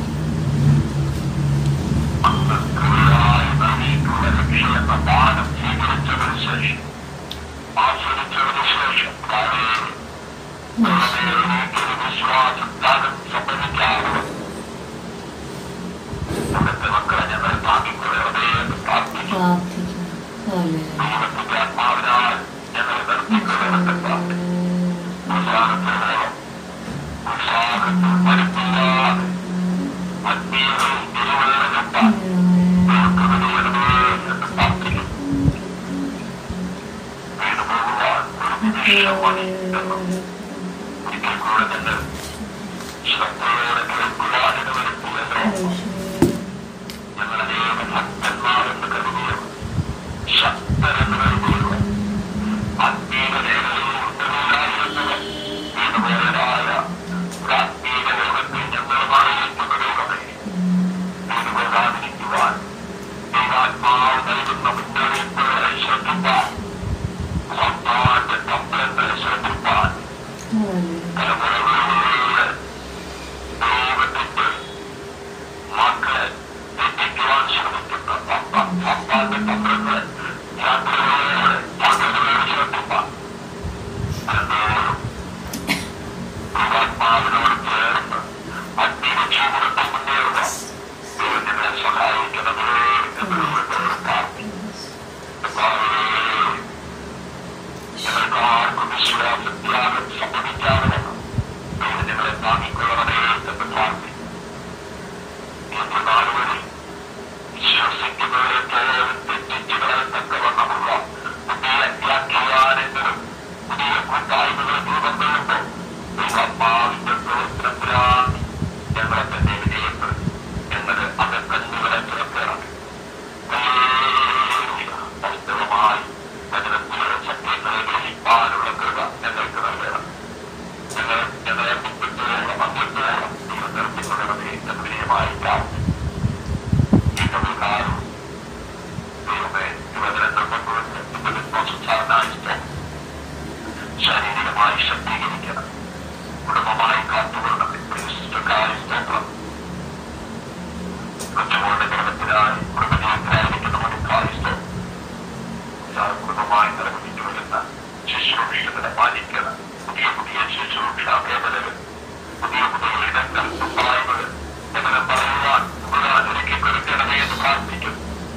അന്ന് കൃപയായി നൽകിയിട്ടുള്ള രക്ഷയെന്ന ദാനം സ്വീകരിച്ചതിനു ശേഷം ആസ്വദിച്ചതിനു ശേഷം വിശ്വാസത്യാഗം സംഭവിക്കാറുണ്ട്. അവിടുത്തെ മക്കളെ ഞങ്ങൾ താങ്ങിക്കൊള്ളണമേ എന്ന് പ്രാർത്ഥിക്കുന്നു. ദൈവത്തിന്റെ ആത്മാവിനാൽ ഞങ്ങളെ നിർത്തിക്കൊള്ളണമെന്ന് പ്രാർത്ഥിക്കുന്നു. അവസാനത്തോളം ഉത്സാഹത്തിൽ മരുപ്പില്ലാതെ ആത്മീയതയിൽ തിരുവള്ളമെത്താൻ ദൈവകൃപ ചെയ്യണമേ എന്ന് പ്രാർത്ഥിക്കുന്നു. വീണ് പോകുവാൻ ഒരു നിമിഷം മതി എന്നും ഒരിക്കൽ കൂടെ ഞങ്ങൾ ശ്രദ്ധയോടെ കേൾക്കുവാനിട വരുത്തിയല്ലോ. ഞങ്ങളനേക ഭക്തന്മാരെന്ന് കരുതിയവർ, ശക്തരെന്ന് കരുതിയവർ, ആത്മീയ മേഖലയിൽ ഉത്തരവില്ലായിരുന്നവർ വീണുപോയതായ ഒരു ആത്മീയ ലോകത്തിൽ ഞങ്ങളുമായിരിക്കുന്ന ദൈവമേ, വീണുപോകാതിരിക്കുവാൻ ദൈവാത്മാവ് നൽകുന്ന മുന്നറിയിപ്പുകളെ ശ്രദ്ധിപ്പാൻ, സർക്കാരിന്റെ തമ്പലങ്ങളെ ശ്രദ്ധിപ്പാൻ തലമുറകളിലൂടെ ദൈവത്തിന്റെ മക്കളെ തെറ്റിക്കുവാൻ ശ്രമിക്കുന്ന സർക്കാരിന്റെ തന്ത്രങ്ങളെ ജാഗ്രതയോടെ ജാഗ്രതയോടെ ശ്രദ്ധിപ്പാൻ പലപ്പോഴും ദൈവാത്മാവിനോട് ചേർന്ന് ആത്മീയ ജീവിതത്തിൽ മുന്നേറുക ദൈവം ഞങ്ങളെ സഹായിക്കണമേ എന്ന് പ്രാർത്ഥിക്കുന്നു. ഞങ്ങൾക്ക് ആർക്കും വിശ്വാസത്യാഗം സംഭവിക്കാതെ ദൈവം ഞങ്ങളെ താങ്ങിക്കൊള്ളണമേ എന്ന് പ്രാർത്ഥിക്കുന്നു. കുടുംബമായി നിലനിൽച്ചു വരുന്ന ശുശ്രൂഷകളെ പാലിക്കണം. പുതിയ പുതിയ ശുശ്രൂഷ മേഖലകൾ, പുതിയ പുതിയ ഇടങ്ങൾ, ഉപായങ്ങൾ എങ്ങനെ പറയുവാൻ ഉപകാരം ഒരുക്കി കൊടുക്കണമേ എന്ന് പ്രാർത്ഥിക്കുന്നു.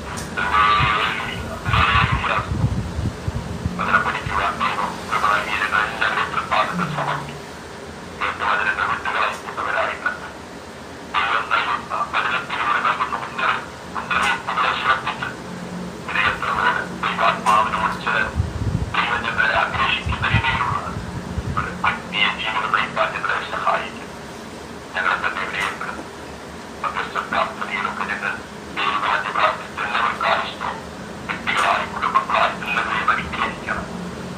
അതിനെ പഠിക്കുവാൻ ദൈവം കൃപണീയങ്ങൾ എല്ലാവരും പ്രസാദത്തെ സമർപ്പിക്കും. കേട്ട വചനങ്ങൾ വിട്ടുകളയുന്നവരായിട്ട് ദൈവം നൽകുന്ന വചനത്തിലൂടെ നൽകുന്ന മുന്നറി മുന്നറിയിപ്പുകളെ ശ്രദ്ധിച്ച് വിനയത്തോടെ ദൈവാത്മാവിനോട് ചേർന്ന് ദൈവം ഞങ്ങളെ ആഗ്രഹിക്കുന്ന രീതിയിലുള്ള ഒരു ആത്മീയ ജീവിതം നയിക്കാൻ ഞങ്ങളെ സഹായിക്കും. ഞങ്ങളെ തന്നെ വിനയപ്പെടുന്നു. മധ്യസ്ഥ പ്രാർത്ഥനയിലൊക്കെ ഞങ്ങൾ ദൈവമാറ്റി പ്രാർത്ഥിച്ച എല്ലാവർക്കായി വ്യക്തികളായി കുടുംബങ്ങളായി എല്ലാവരെയും അനുഗ്രഹിക്കണം.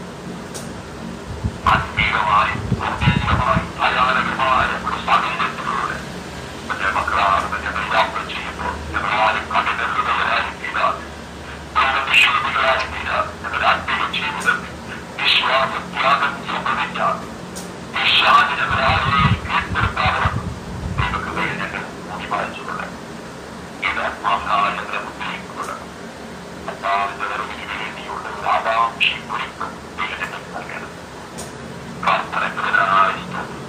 ആത്മീയമായി ഭൗതികമായി ഭയാനകമായ ഒരു സാഹചര്യത്തിലൂടെ എന്റെ മക്കളാണ് ഞങ്ങൾ യാത്ര ചെയ്യുമ്പോൾ ഞങ്ങളാരും കഠിന ഹൃദയരായി തീരാതെ ദൈവനിഷേധികളായി തീരാതെ ഞങ്ങളുടെ ആത്മീയ ജീവിതത്തിൽ വിശ്വാസത്യാഗം സംഭവിക്കാതെ ഈ ശാന്തി ഞങ്ങളാരെയും കീഴ്പ്പെടുത്താതെ ദൈവകൃപയെ ഞങ്ങൾ മൂടിമറച്ചുകൊള്ളണം. ഇത് ആത്മാവിനായി ഞങ്ങളെ മുദ്രയിക്കൊള്ളണം. കർത്താവിന്റെ വരവിന് വേണ്ടിയുള്ള ഒരു ആകാംക്ഷയും കുറിപ്പും ദൈവത്തിന് നൽകണം. പ്രാർത്ഥനകളായി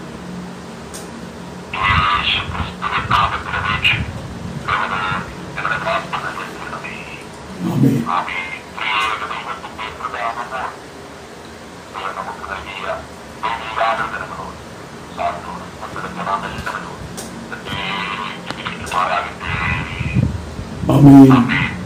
യേശു ക്രിസ്തുവിൻ നാമത്തിൽ അപേക്ഷിച്ച് ഞങ്ങളുടെ പ്രാർത്ഥന കേൾക്കണമേ. ആമേൻ. പ്രിയയുടെ ദൈവത്തിന്റെ പ്രധാനമോ ദൈവം നമുക്ക് നൽകിയ ദൈവികാനന്ദനങ്ങളോട് സാധനോട് പങ്കെടുത്ത നാം എല്ലാവരോട് മാറാകട്ടെ. ആമേൻ.